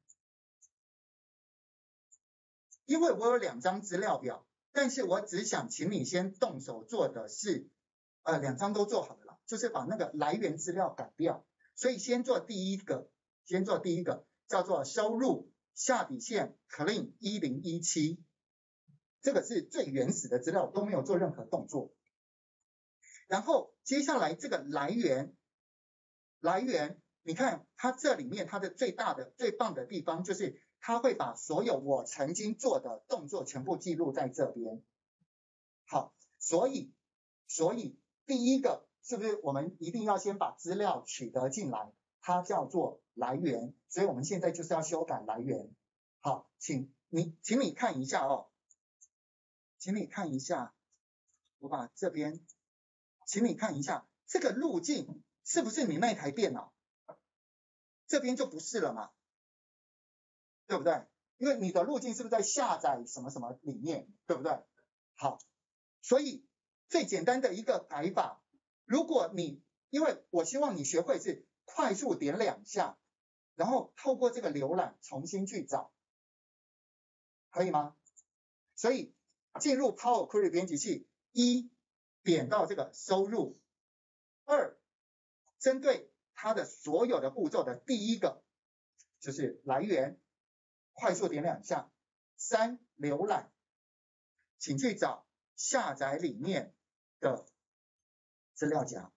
因为我有两张资料表，但是我只想请你先动手做的是，呃，两张都做好了啦，就是把那个来源资料改掉。所以先做第一个，先做第一个叫做收入下底线 clean 一零一七，这个是最原始的资料，都没有做任何动作。然后接下来这个来源，来源，你看它这里面它的最大的最棒的地方就是它会把所有我曾经做的动作全部记录在这边。好，所以所以第一个是不是我们一定要先把资料取得进来，它叫做来源，所以我们现在就是要修改来源。好，请你请你看一下哦，请你看一下，我把这边，请你看一下这个路径是不是你那台电脑？这边就不是了嘛，对不对？因为你的路径是不是在下载什么什么里面，对不对？好，所以最简单的一个改法，如果你，因为我希望你学会是快速点两下，然后透过这个浏览重新去找，可以吗？所以进入 Power Query 编辑器，一点到这个收入，二针对它的所有的步骤的第一个就是来源，快速点两下，三浏览，请去找下载里面的资料夹，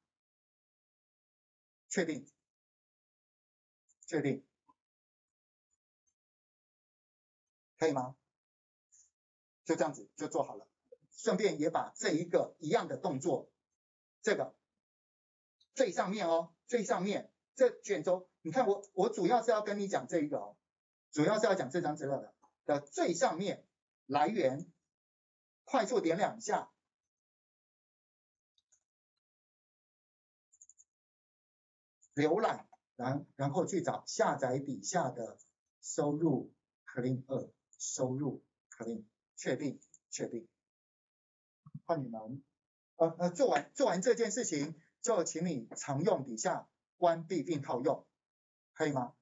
确定，确定，可以吗？就这样子就做好了，顺便也把这一个一样的动作，这个最上面哦，最上面这卷轴，你看我我主要是要跟你讲这一个哦，主要是要讲这张资料的的最上面来源，快速点两下，浏览，然然后去找下载底下的收入 clean 二，收入 clean， 确定确定，换你们，呃呃做完做完这件事情，就请你常用底下关闭并套用，可以吗？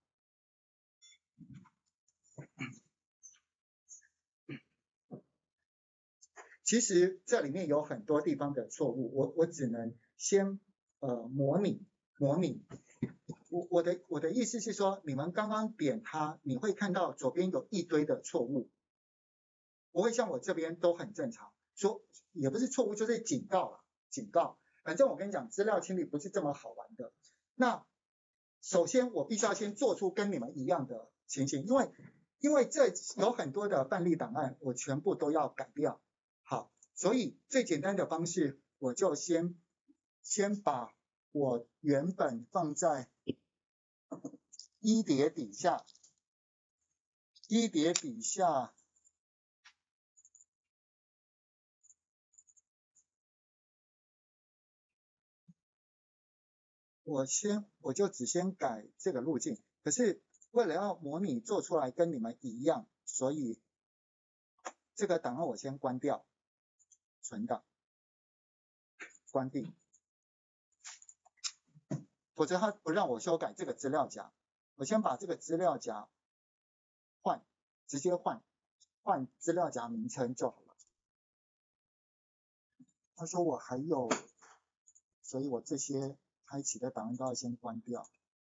其实这里面有很多地方的错误，我我只能先呃模拟模拟。我我的我的意思是说，你们刚刚点它，你会看到左边有一堆的错误，不会像我这边都很正常，说也不是错误，就是警告了，警告。反正我跟你讲，资料清理不是这么好玩的。那首先我必须要先做出跟你们一样的情形，因为因为这有很多的范例档案，我全部都要改掉。好，所以最简单的方式，我就先先把我原本放在一叠底下，一叠底下，我先我就只先改这个路径，可是为了要模拟做出来跟你们一样，所以这个档案我先关掉，存档，关闭，否则它不让我修改这个资料夹。 我先把这个资料夹换，直接换换资料夹名称就好了。他说我还有，所以我这些开启的档案都要先关掉。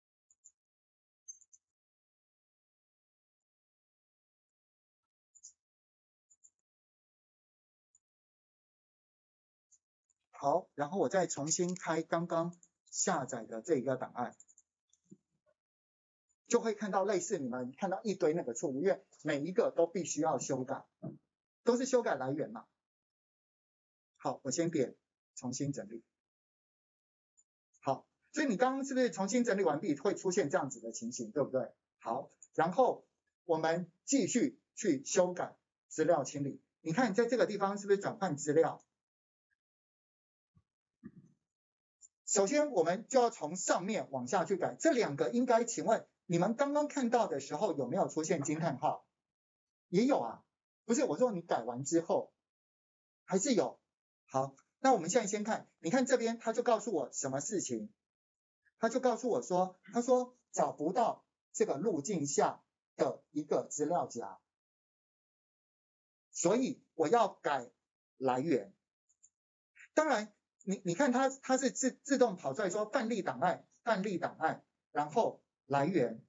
好，然后我再重新开刚刚下载的这个档案，就会看到类似你们看到一堆那个错误，因为每一个都必须要修改，都是修改来源嘛。好，我先点重新整理。好，所以你刚刚是不是重新整理完毕会出现这样子的情形，对不对？好，然后我们继续去修改资料清理。你看在这个地方是不是转换资料？首先我们就要从上面往下去改，这两个应该请问你们刚刚看到的时候有没有出现惊叹号？也有啊，不是我说你改完之后还是有。好，那我们现在先看，你看这边他就告诉我什么事情，他就告诉我说，他说找不到这个路径下的一个资料夹，所以我要改来源。当然你你看它它是自自动跑出来说范例档案范例档案，然后来源，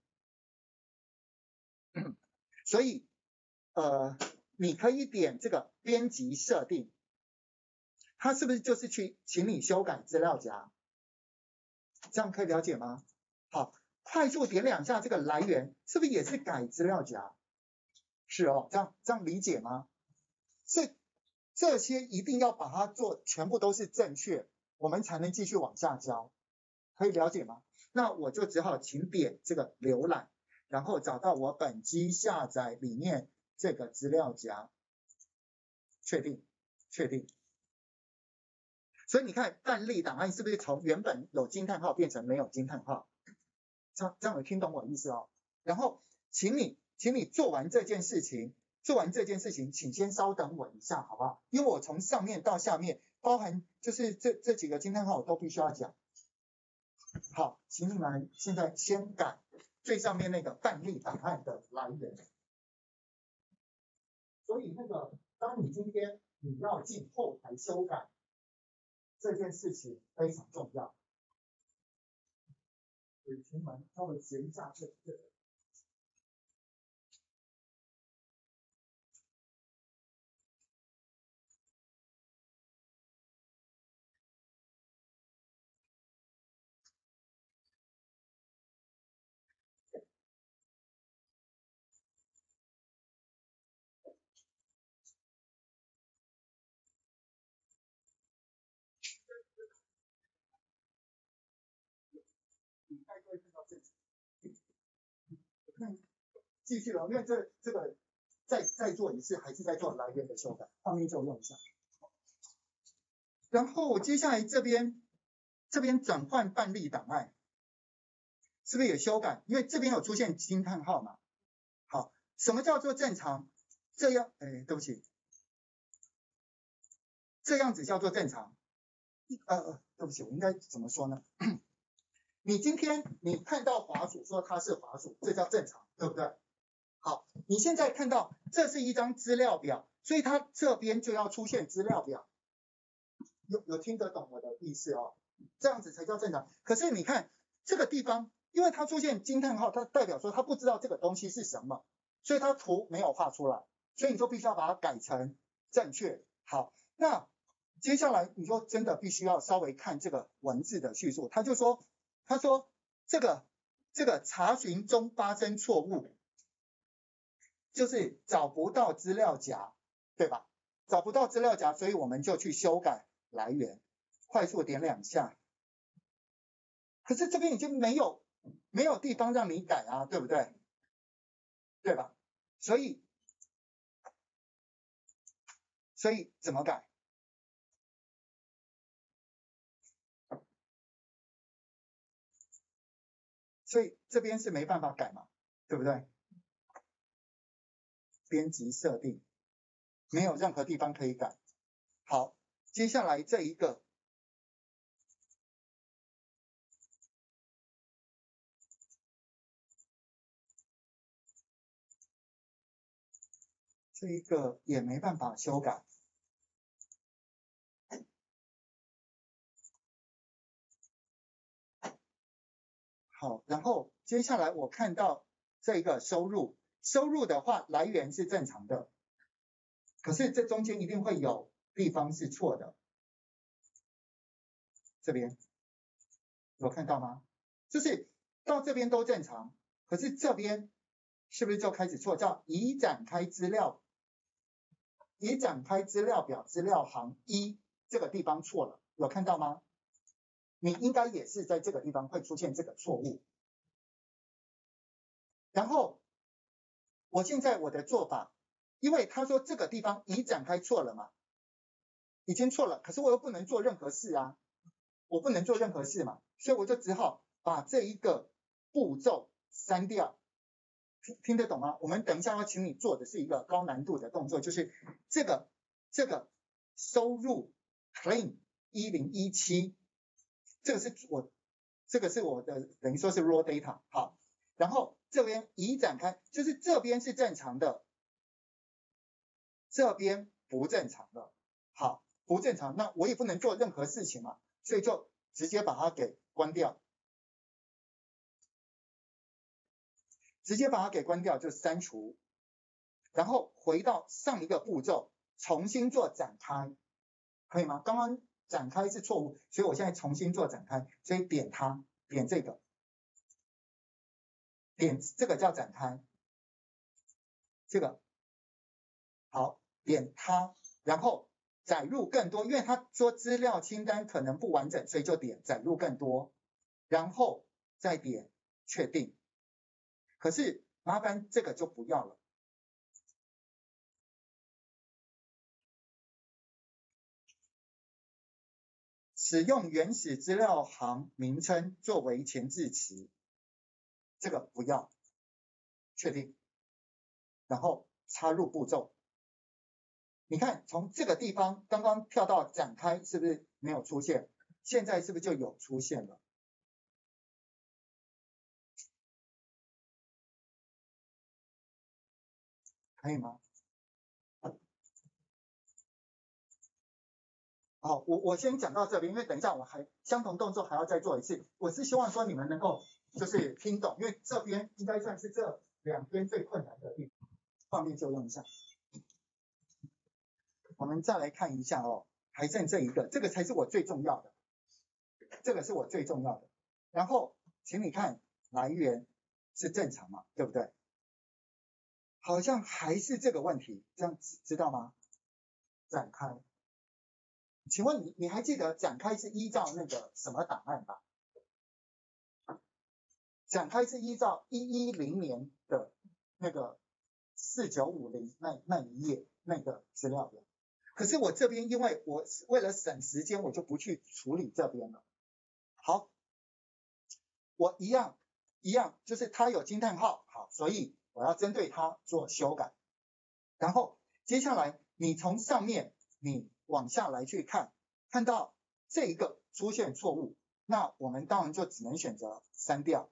所以呃你可以点这个编辑设定，它是不是就是去请你修改资料夹？这样可以了解吗？好，快速点两下这个来源，是不是也是改资料夹？是哦，这样这样理解吗？这这些一定要把它做全部都是正确，我们才能继续往下教，可以了解吗？那我就只好请点这个浏览，然后找到我本机下载里面这个资料夹，确定确定。所以你看范例档案是不是从原本有惊叹号变成没有惊叹号？这样这样有听懂我意思哦？然后请你请你做完这件事情。做完这件事情，请先稍等我一下，好不好？因为我从上面到下面，包含就是这这几个惊叹号我都必须要讲。好，请你们现在先改最上面那个范例档案的来源。所以那个，当你今天你要进后台修改这件事情非常重要。所以请你们稍微学一下这这个。继续了，因为这这个再再做一次，还是在做来源的修改，画面就用一下。然后接下来这边这边转换范例档案，是不是也修改？因为这边有出现惊叹号嘛。好，什么叫做正常？这样，哎，对不起，这样子叫做正常。呃呃，对不起，我应该怎么说呢？你今天你看到滑鼠说它是滑鼠，这叫正常，对不对？好，你现在看到这是一张资料表，所以它这边就要出现资料表。有有听得懂我的意思哦？这样子才叫正常。可是你看这个地方，因为它出现惊叹号，它代表说它不知道这个东西是什么，所以它图没有画出来，所以你就必须要把它改成正确。好，那接下来你就真的必须要稍微看这个文字的叙述，他就说，他说这个这个查询中发生错误，就是找不到资料夹，对吧？找不到资料夹，所以我们就去修改来源，快速点两下。可是这边已经没有没有地方让你改啊，对不对？对吧？所以所以怎么改？所以这边是没办法改嘛，对不对？编辑设定没有任何地方可以改。好，接下来这一个这一个也没办法修改。好，然后接下来我看到这个收入，收入的话来源是正常的，可是这中间一定会有地方是错的。这边有看到吗？就是到这边都正常，可是这边是不是就开始错？叫已展开资料，已展开资料表资料行一这个地方错了，有看到吗？你应该也是在这个地方会出现这个错误。然后我现在我的做法，因为他说这个地方已展开错了嘛，已经错了，可是我又不能做任何事啊，我不能做任何事嘛，所以我就只好把这一个步骤删掉。听听得懂吗？我们等一下要请你做的是一个高难度的动作，就是这个这个收入 claim 一零一七，这个是我这个是我的等于说是 raw data 好，然后这边已展开，就是这边是正常的，这边不正常的，好，不正常，那我也不能做任何事情嘛，所以就直接把它给关掉。直接把它给关掉，就删除，然后回到上一个步骤，重新做展开，可以吗？刚刚展开是错误，所以我现在重新做展开，所以点它，点这个，点这个叫展开，这个好，点它，然后载入更多，因为他说资料清单可能不完整，所以就点载入更多，然后再点确定。可是麻烦这个就不要了。使用原始资料行名称作为前置词，这个不要，确定，然后插入步骤。你看从这个地方刚刚跳到展开是不是没有出现？现在是不是就有出现了？可以吗？好，我我先讲到这边，因为等一下我还相同动作还要再做一次。我是希望说你们能够就是听懂，因为这边应该算是这两边最困难的地方，方便就用一下。我们再来看一下哦，还剩这一个，这个才是我最重要的，这个是我最重要的。然后请你看来源是正常嘛，对不对？好像还是这个问题，这样知道吗？展开，请问你你还记得展开是依照那个什么档案吧？展开是依照一一零年的那个四九五零那那一页那个资料表。可是我这边因为我为了省时间，我就不去处理这边了。好，我一样一样，就是它有惊叹号，好，所以我要针对它做修改。然后接下来你从上面你往下来去看，看到这一个出现错误，那我们当然就只能选择删掉。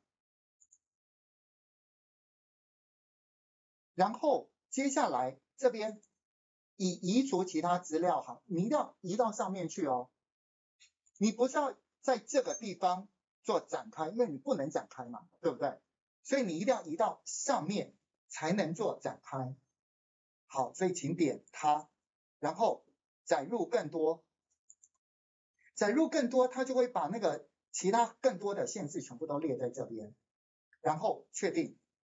然后接下来这边已移除其他资料哈，你一定要移到上面去哦。你不是要在这个地方做展开，因为你不能展开嘛，对不对？所以你一定要移到上面才能做展开。好，所以请点它，然后载入更多，载入更多，它就会把那个其他更多的县市全部都列在这边，然后确定。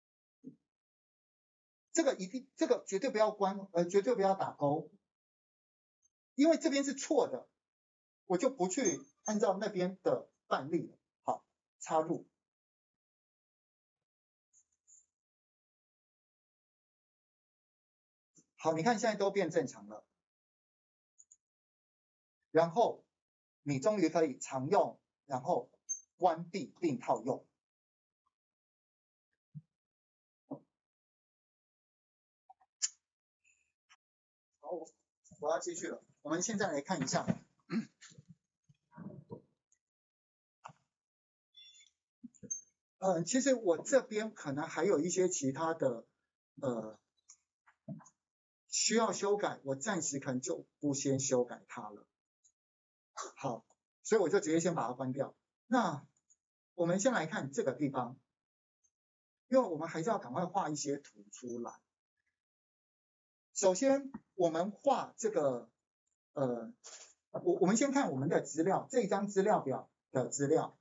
这个一定，这个绝对不要关，呃，绝对不要打勾，因为这边是错的，我就不去按照那边的范例了。好，插入。好，你看现在都变正常了，然后你终于可以常用，然后关闭并套用。好，我要继续了。我们现在来看一下，呃，其实我这边可能还有一些其他的呃需要修改，我暂时可能就不先修改它了。好，所以我就直接先把它关掉。那我们先来看这个地方，因为我们还是要赶快画一些图出来。首先我们画这个呃，我我们先看我们的资料，这一张资料表的资料。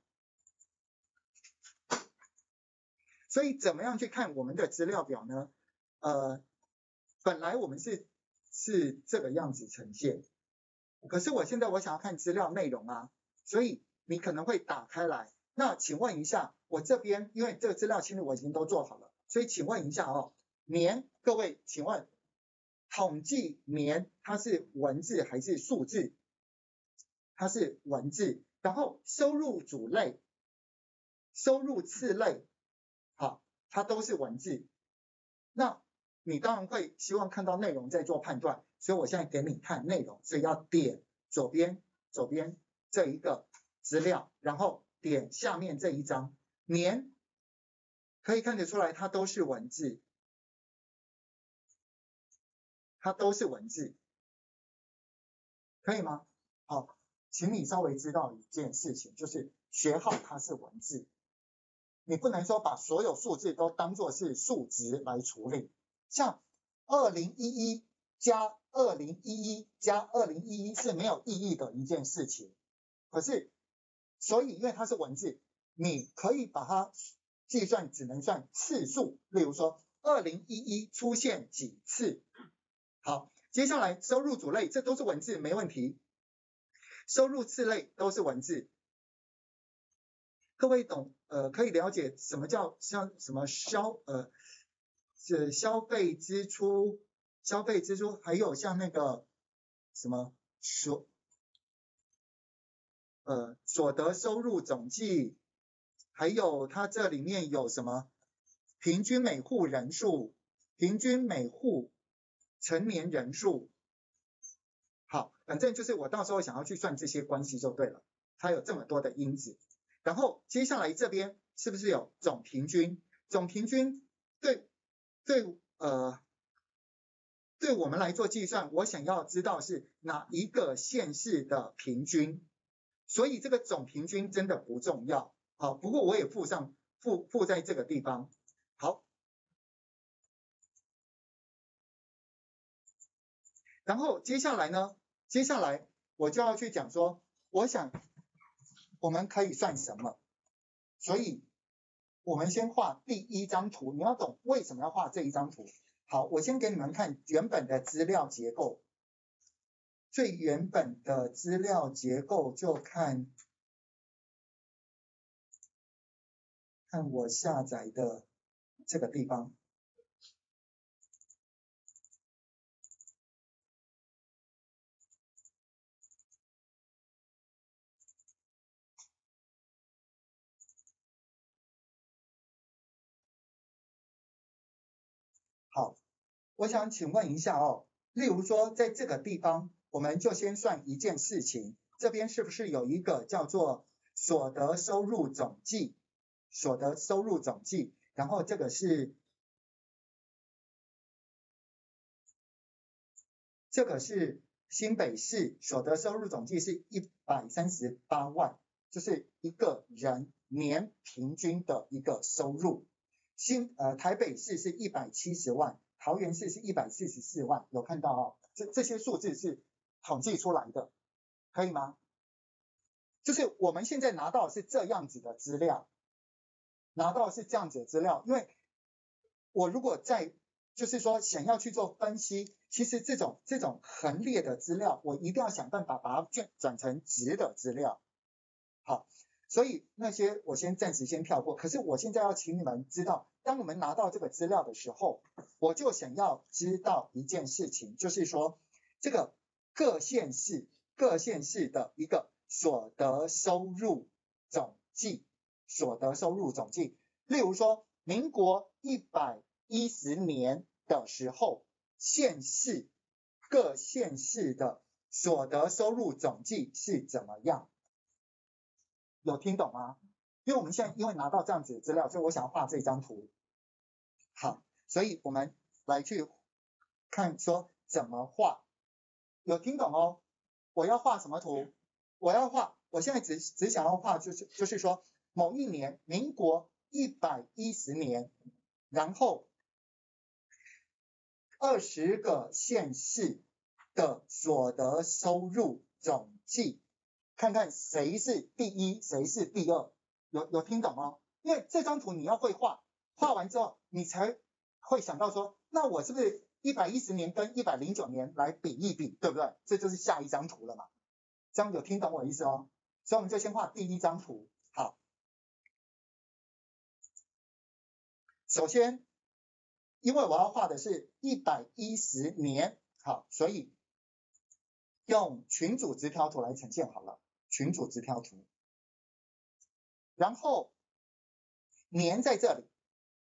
所以怎么样去看我们的资料表呢？呃，本来我们是是这个样子呈现，可是我现在我想要看资料内容啊，所以你可能会打开来。那请问一下，我这边因为这个资料清理我已经都做好了，所以请问一下哦，年，各位请问统计年它是文字还是数字？它是文字。然后收入主类、收入次类，好，它都是文字。那你当然会希望看到内容再做判断，所以我现在给你看内容，所以要点左边左边这一个资料，然后点下面这一张年，可以看得出来它都是文字，它都是文字，可以吗？好，请你稍微知道一件事情，就是学号它是文字，你不能说把所有数字都当作是数值来处理。像二零一一加二零一一加二零一一是没有意义的一件事情，可是所以因为它是文字，你可以把它计算只能算次数，例如说二零一一出现几次。好，接下来收入主类这都是文字没问题，收入次类都是文字。各位懂呃可以了解什么叫像什么消呃是消费支出，消费支出，还有像那个什么所呃所得收入总计，还有它这里面有什么平均每户人数，平均每户成年人数。好，反正就是我到时候想要去算这些关系就对了，它有这么多的因子。然后接下来这边是不是有总平均？总平均对对呃对我们来做计算，我想要知道是哪一个县市的平均，所以这个总平均真的不重要。好，不过我也附上附附在这个地方。好，然后接下来呢？接下来我就要去讲说，我想我们可以算什么？所以我们先画第一张图，你要懂为什么要画这一张图。好，我先给你们看原本的资料结构，最原本的资料结构就看看我下载的这个地方。好，我想请问一下哦，例如说在这个地方，我们就先算一件事情，这边是不是有一个叫做所得收入总计？所得收入总计，然后这个是这个是新北市所得收入总计是一百三十八万，就是一个人年平均的一个收入。新呃台北市是一百七十万，桃园市是一百四十四万，有看到哦？这这些数字是统计出来的，可以吗？就是我们现在拿到的是这样子的资料，拿到的是这样子的资料，因为我如果在就是说想要去做分析，其实这种这种横列的资料，我一定要想办法把它转转成直的资料。好。所以那些我先暂时先跳过，可是我现在要请你们知道，当我们拿到这个资料的时候，我就想要知道一件事情，就是说这个各县市各县市的一个所得收入总计，所得收入总计，例如说民国一百一十年的时候，县市各县市的所得收入总计是怎么样？有听懂吗？因为我们现在因为拿到这样子的资料，所以我想要画这张图。好，所以我们来去看说怎么画？有听懂哦？我要画什么图？我要画，我现在只只想要画，就是就是说某一年，民国一百一十年，然后二十个县市的所得收入总计，看看谁是第一，谁是第二，有有听懂哦？因为这张图你要会画，画完之后你才会想到说，那我是不是一百一十年跟一百零九年来比一比，对不对？这就是下一张图了嘛。这样有听懂我的意思哦？所以我们就先画第一张图。好，首先，因为我要画的是一百一十年，好，所以用群组直条图来呈现好了，群组直条图。然后年在这里，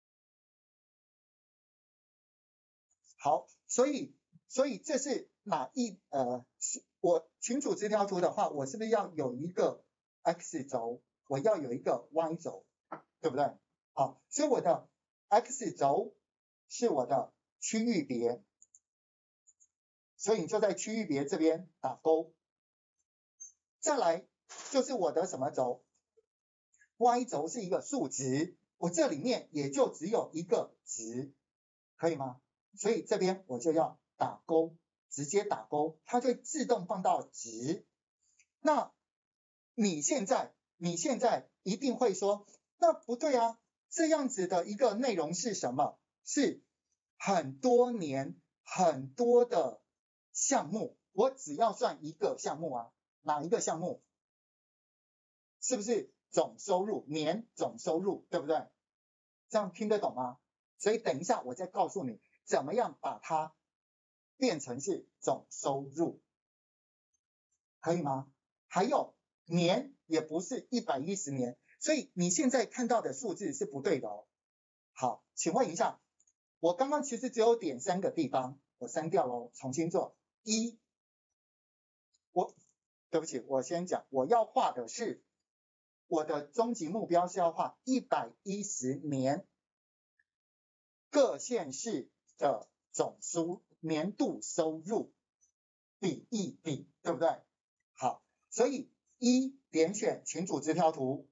好，所以所以这是哪一呃，我群组直条图的话，我是不是要有一个 x 轴，我要有一个 y 轴，对不对？好，所以我的 x 轴是我的区域别，所以你就在区域别这边打勾。再来就是我的什么轴 ？y 轴是一个数值，我这里面也就只有一个值，可以吗？所以这边我就要打勾，直接打勾，它就会自动放到值。那你现在你现在一定会说，那不对啊，这样子的一个内容是什么？是很多年很多的项目，我只要算一个项目啊，哪一个项目？是不是总收入，年总收入，对不对？这样听得懂吗？所以等一下我再告诉你怎么样把它变成是总收入，可以吗？还有年也不是一百一十年，所以你现在看到的数字是不对的哦。好，请问一下，我刚刚其实只有点三个地方，我删掉了，重新做。一，我对不起，我先讲，我要画的是我的终极目标是要画一百一十年各县市的总收年度收入比一比，对不对？好，所以一点选群组直条图，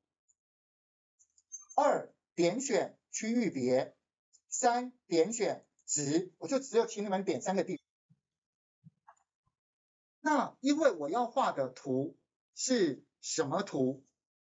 二点选区域别，三点选值，我就只有请你们点三个地方。那因为我要画的图是什么图？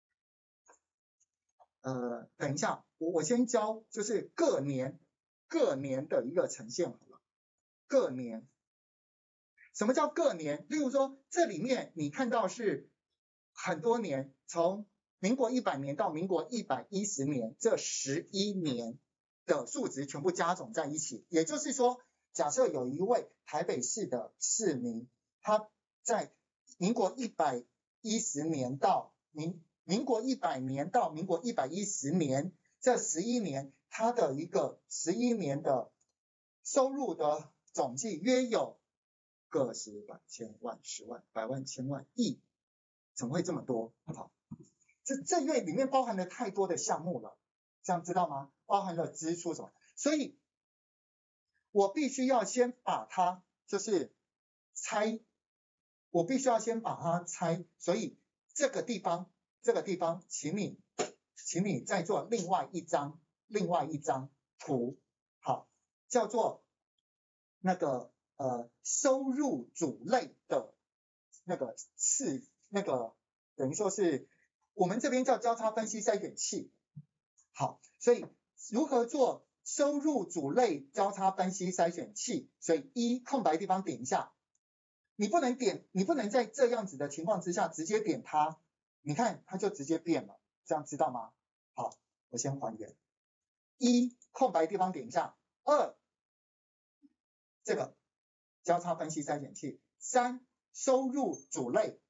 呃，等一下，我我先教就是各年各年的一个呈现好了。各年，什么叫各年？例如说这里面你看到是很多年，从民国一百年到民国一百一十年，这十一年的数值全部加总在一起。也就是说，假设有一位台北市的市民，他在民国一百一十年到民民国一百年到民国一百一十年这十一年，他的一个十一年的收入的总计约有个十万、千万、十万、百万、千万、亿，怎么会这么多？好，这这因为里面包含了太多的项目了，这样知道吗？包含了支出什么，所以我必须要先把它就是拆，我必须要先把它拆，所以这个地方这个地方，请你请你再做另外一张另外一张图，好，叫做那个呃收入主类的那个次那个等于说是我们这边叫交叉分析筛选器。好，所以如何做收入主类交叉分析筛选器？所以一空白地方点一下，你不能点，你不能在这样子的情况之下直接点它，你看它就直接变了，这样知道吗？好，我先还原。一空白地方点一下，二这个交叉分析筛选器，三收入主类。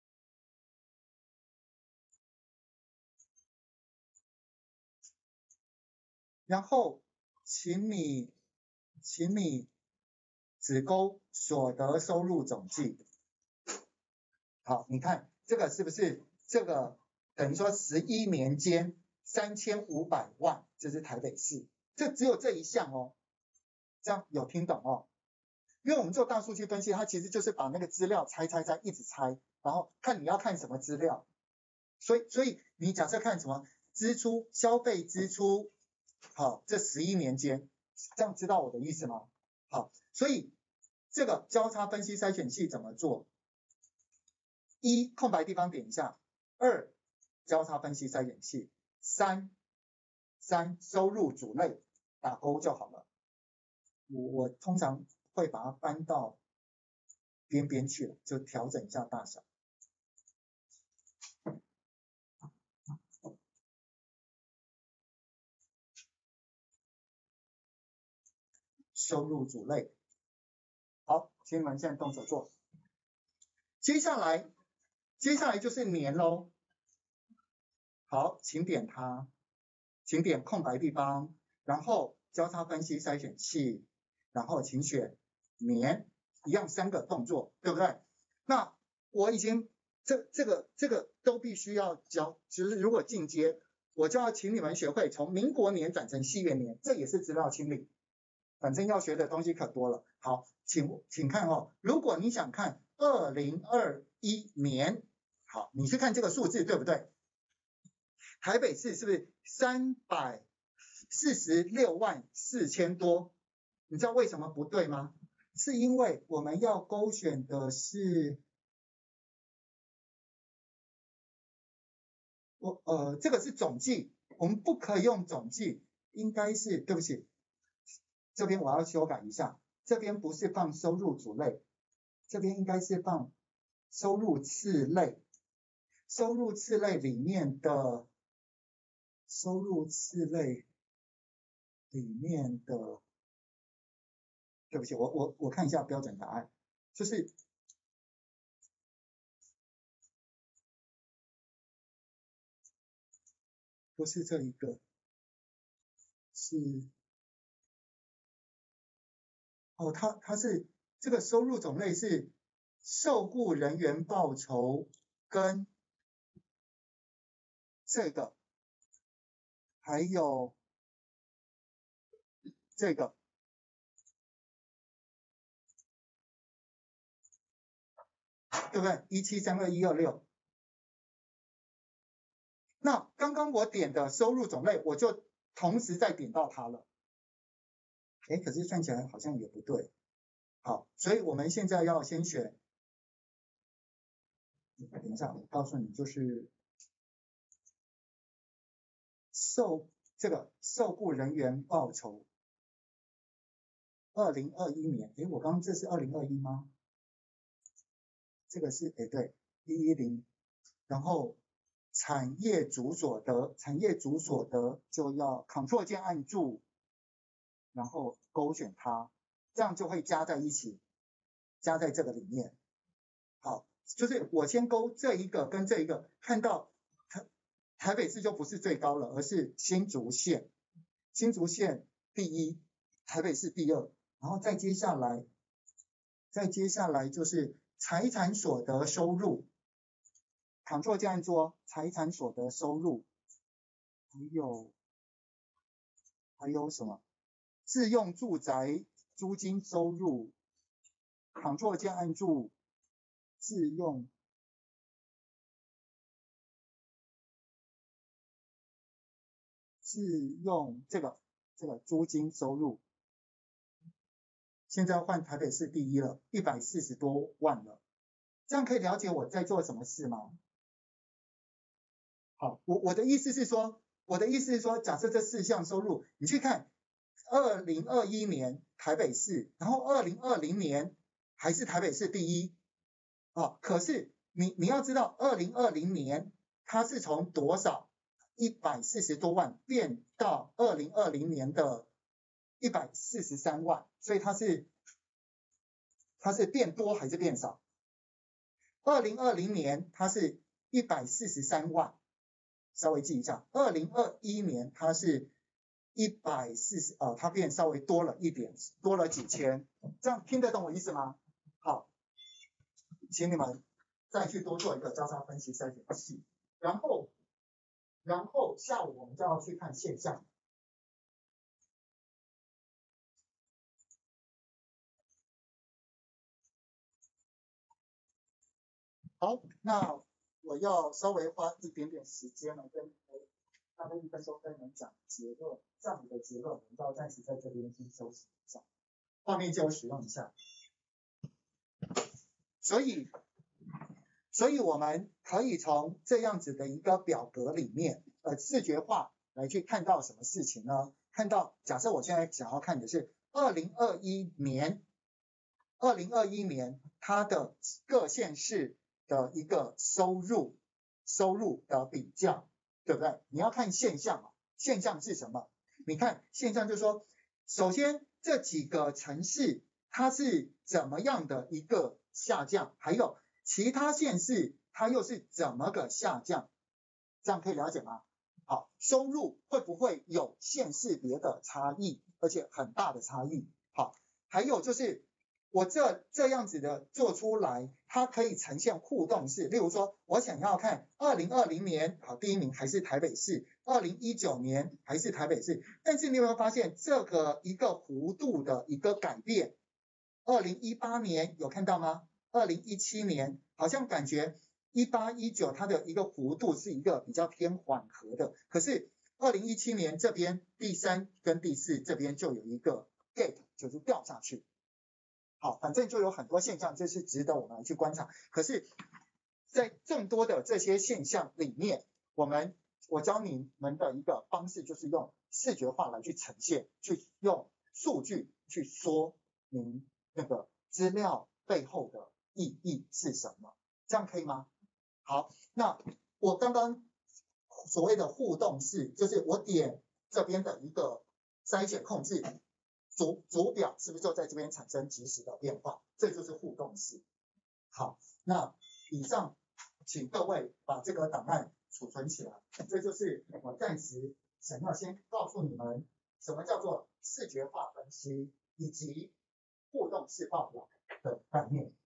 然后请你请你只勾所得收入总计。好，你看这个是不是这个等于说十一年间三千五百万，这是台北市，这只有这一项哦，这样有听懂哦？ 因为我们做大数据分析，它其实就是把那个资料拆拆拆，一直拆，然后看你要看什么资料。所以所以你假设看什么支出、消费支出，好，这十一年间，这样知道我的意思吗？好，所以这个交叉分析筛选器怎么做？一，空白地方点一下；二，交叉分析筛选器；三，三收入主类打勾就好了。我我通常会把它搬到边边去了，就调整一下大小。收入主类，好，请你们现在动手做。接下来，接下来就是年咯。好，请点它，请点空白地方，然后交叉分析筛选器，然后请选年，一样三个动作，对不对？那我已经这这个这个都必须要教，其实如果进阶，我就要请你们学会从民国年转成西元年，这也是资料清理。反正要学的东西可多了。好，请请看哦，如果你想看二零二一年，好，你是看这个数字对不对？台北市是不是三百四十六万四千多？你知道为什么不对吗？是因为我们要勾选的是，我呃这个是总计，我们不可以用总计，应该是对不起。这边我要修改一下，这边不是放收入主类，这边应该是放收入次类，收入次类里面的收入次类里面的，对不起，我我我看一下标准答案，就是不是这一个，是。哦，它它是这个收入种类是受雇人员报酬跟这个，还有这个，对不对？一七三二一二六。那刚刚我点的收入种类，我就同时再点到它了。哎，可是算起来好像也不对。好，所以我们现在要先选，等一下，我告诉你，就是受这个受雇人员报酬，二零二一年，哎，我刚刚这是二零二一吗？这个是哎对，一一零，然后产业主所得，产业主所得就要 Ctrl 键按住，然后勾选它，这样就会加在一起，加在这个里面。好，就是我先勾这一个跟这一个，看到台台北市就不是最高了，而是新竹县，新竹县第一，台北市第二，然后再接下来，再接下来就是财产所得收入 ，Ctrl 键按住哦，财产所得收入，还有还有什么？自用住宅租金收入 ，Ctrl 键按住，自用自用这个这个租金收入，现在换台北市第一了，一百四十多万了，这样可以了解我在做什么事吗？好，我我的意思是说，我的意思是说，假设这四项收入，你去看二零二一年台北市，然后二零二零年还是台北市第一，啊，可是你你要知道，二零二零年它是从多少一百四十多万变到二零二零年的一百四十三万，所以它是它是变多还是变少？二零二零年它是一百四十三万。稍微记一下，二零二一年它是一百四十，呃，它变稍微多了一点，多了几千，这样听得懂我意思吗？好，请你们再去多做一个交叉分析筛选器，然后，然后下午我们就要去看现象。 好，那我要稍微花一点点时间呢，跟大概一分钟跟你们讲结论，上午的结论，我们要暂时在这边先休息一下，画面借我使用一下。所以，所以我们可以从这样子的一个表格里面，呃，视觉化来去看到什么事情呢？看到，假设我现在想要看的是二零二一年，二零二一年它的各县市的一个收入，收入的比较，对不对？你要看现象嘛，现象是什么？你看现象就是说，首先这几个城市它是怎么样的一个下降，还有其他县市它又是怎么个下降，这样可以了解吗？好，收入会不会有县市别的差异，而且很大的差异？好，还有就是我这这样子的做出来，它可以呈现互动式，例如说我想要看二零二零年，好，第一名还是台北市，二零一九年还是台北市，但是你有没有发现这个一个弧度的一个改变？二零一八年有看到吗？二零一七年好像感觉一八一九它的一个弧度是一个比较偏缓和的，可是二零一七年这边第三跟第四这边就有一个 gap， 就是掉下去。好，反正就有很多现象，这是值得我们来去观察。可是，在众多的这些现象里面，我们我教你们的一个方式就是用视觉化来去呈现，去用数据去说明那个资料背后的意义是什么，这样可以吗？好，那我刚刚所谓的互动式，就是我点这边的一个筛选控制。组组表是不是就在这边产生即时的变化？这就是互动式。好，那以上请各位把这个档案储存起来。这就是我暂时想要先告诉你们什么叫做视觉化分析以及互动式报表的概念。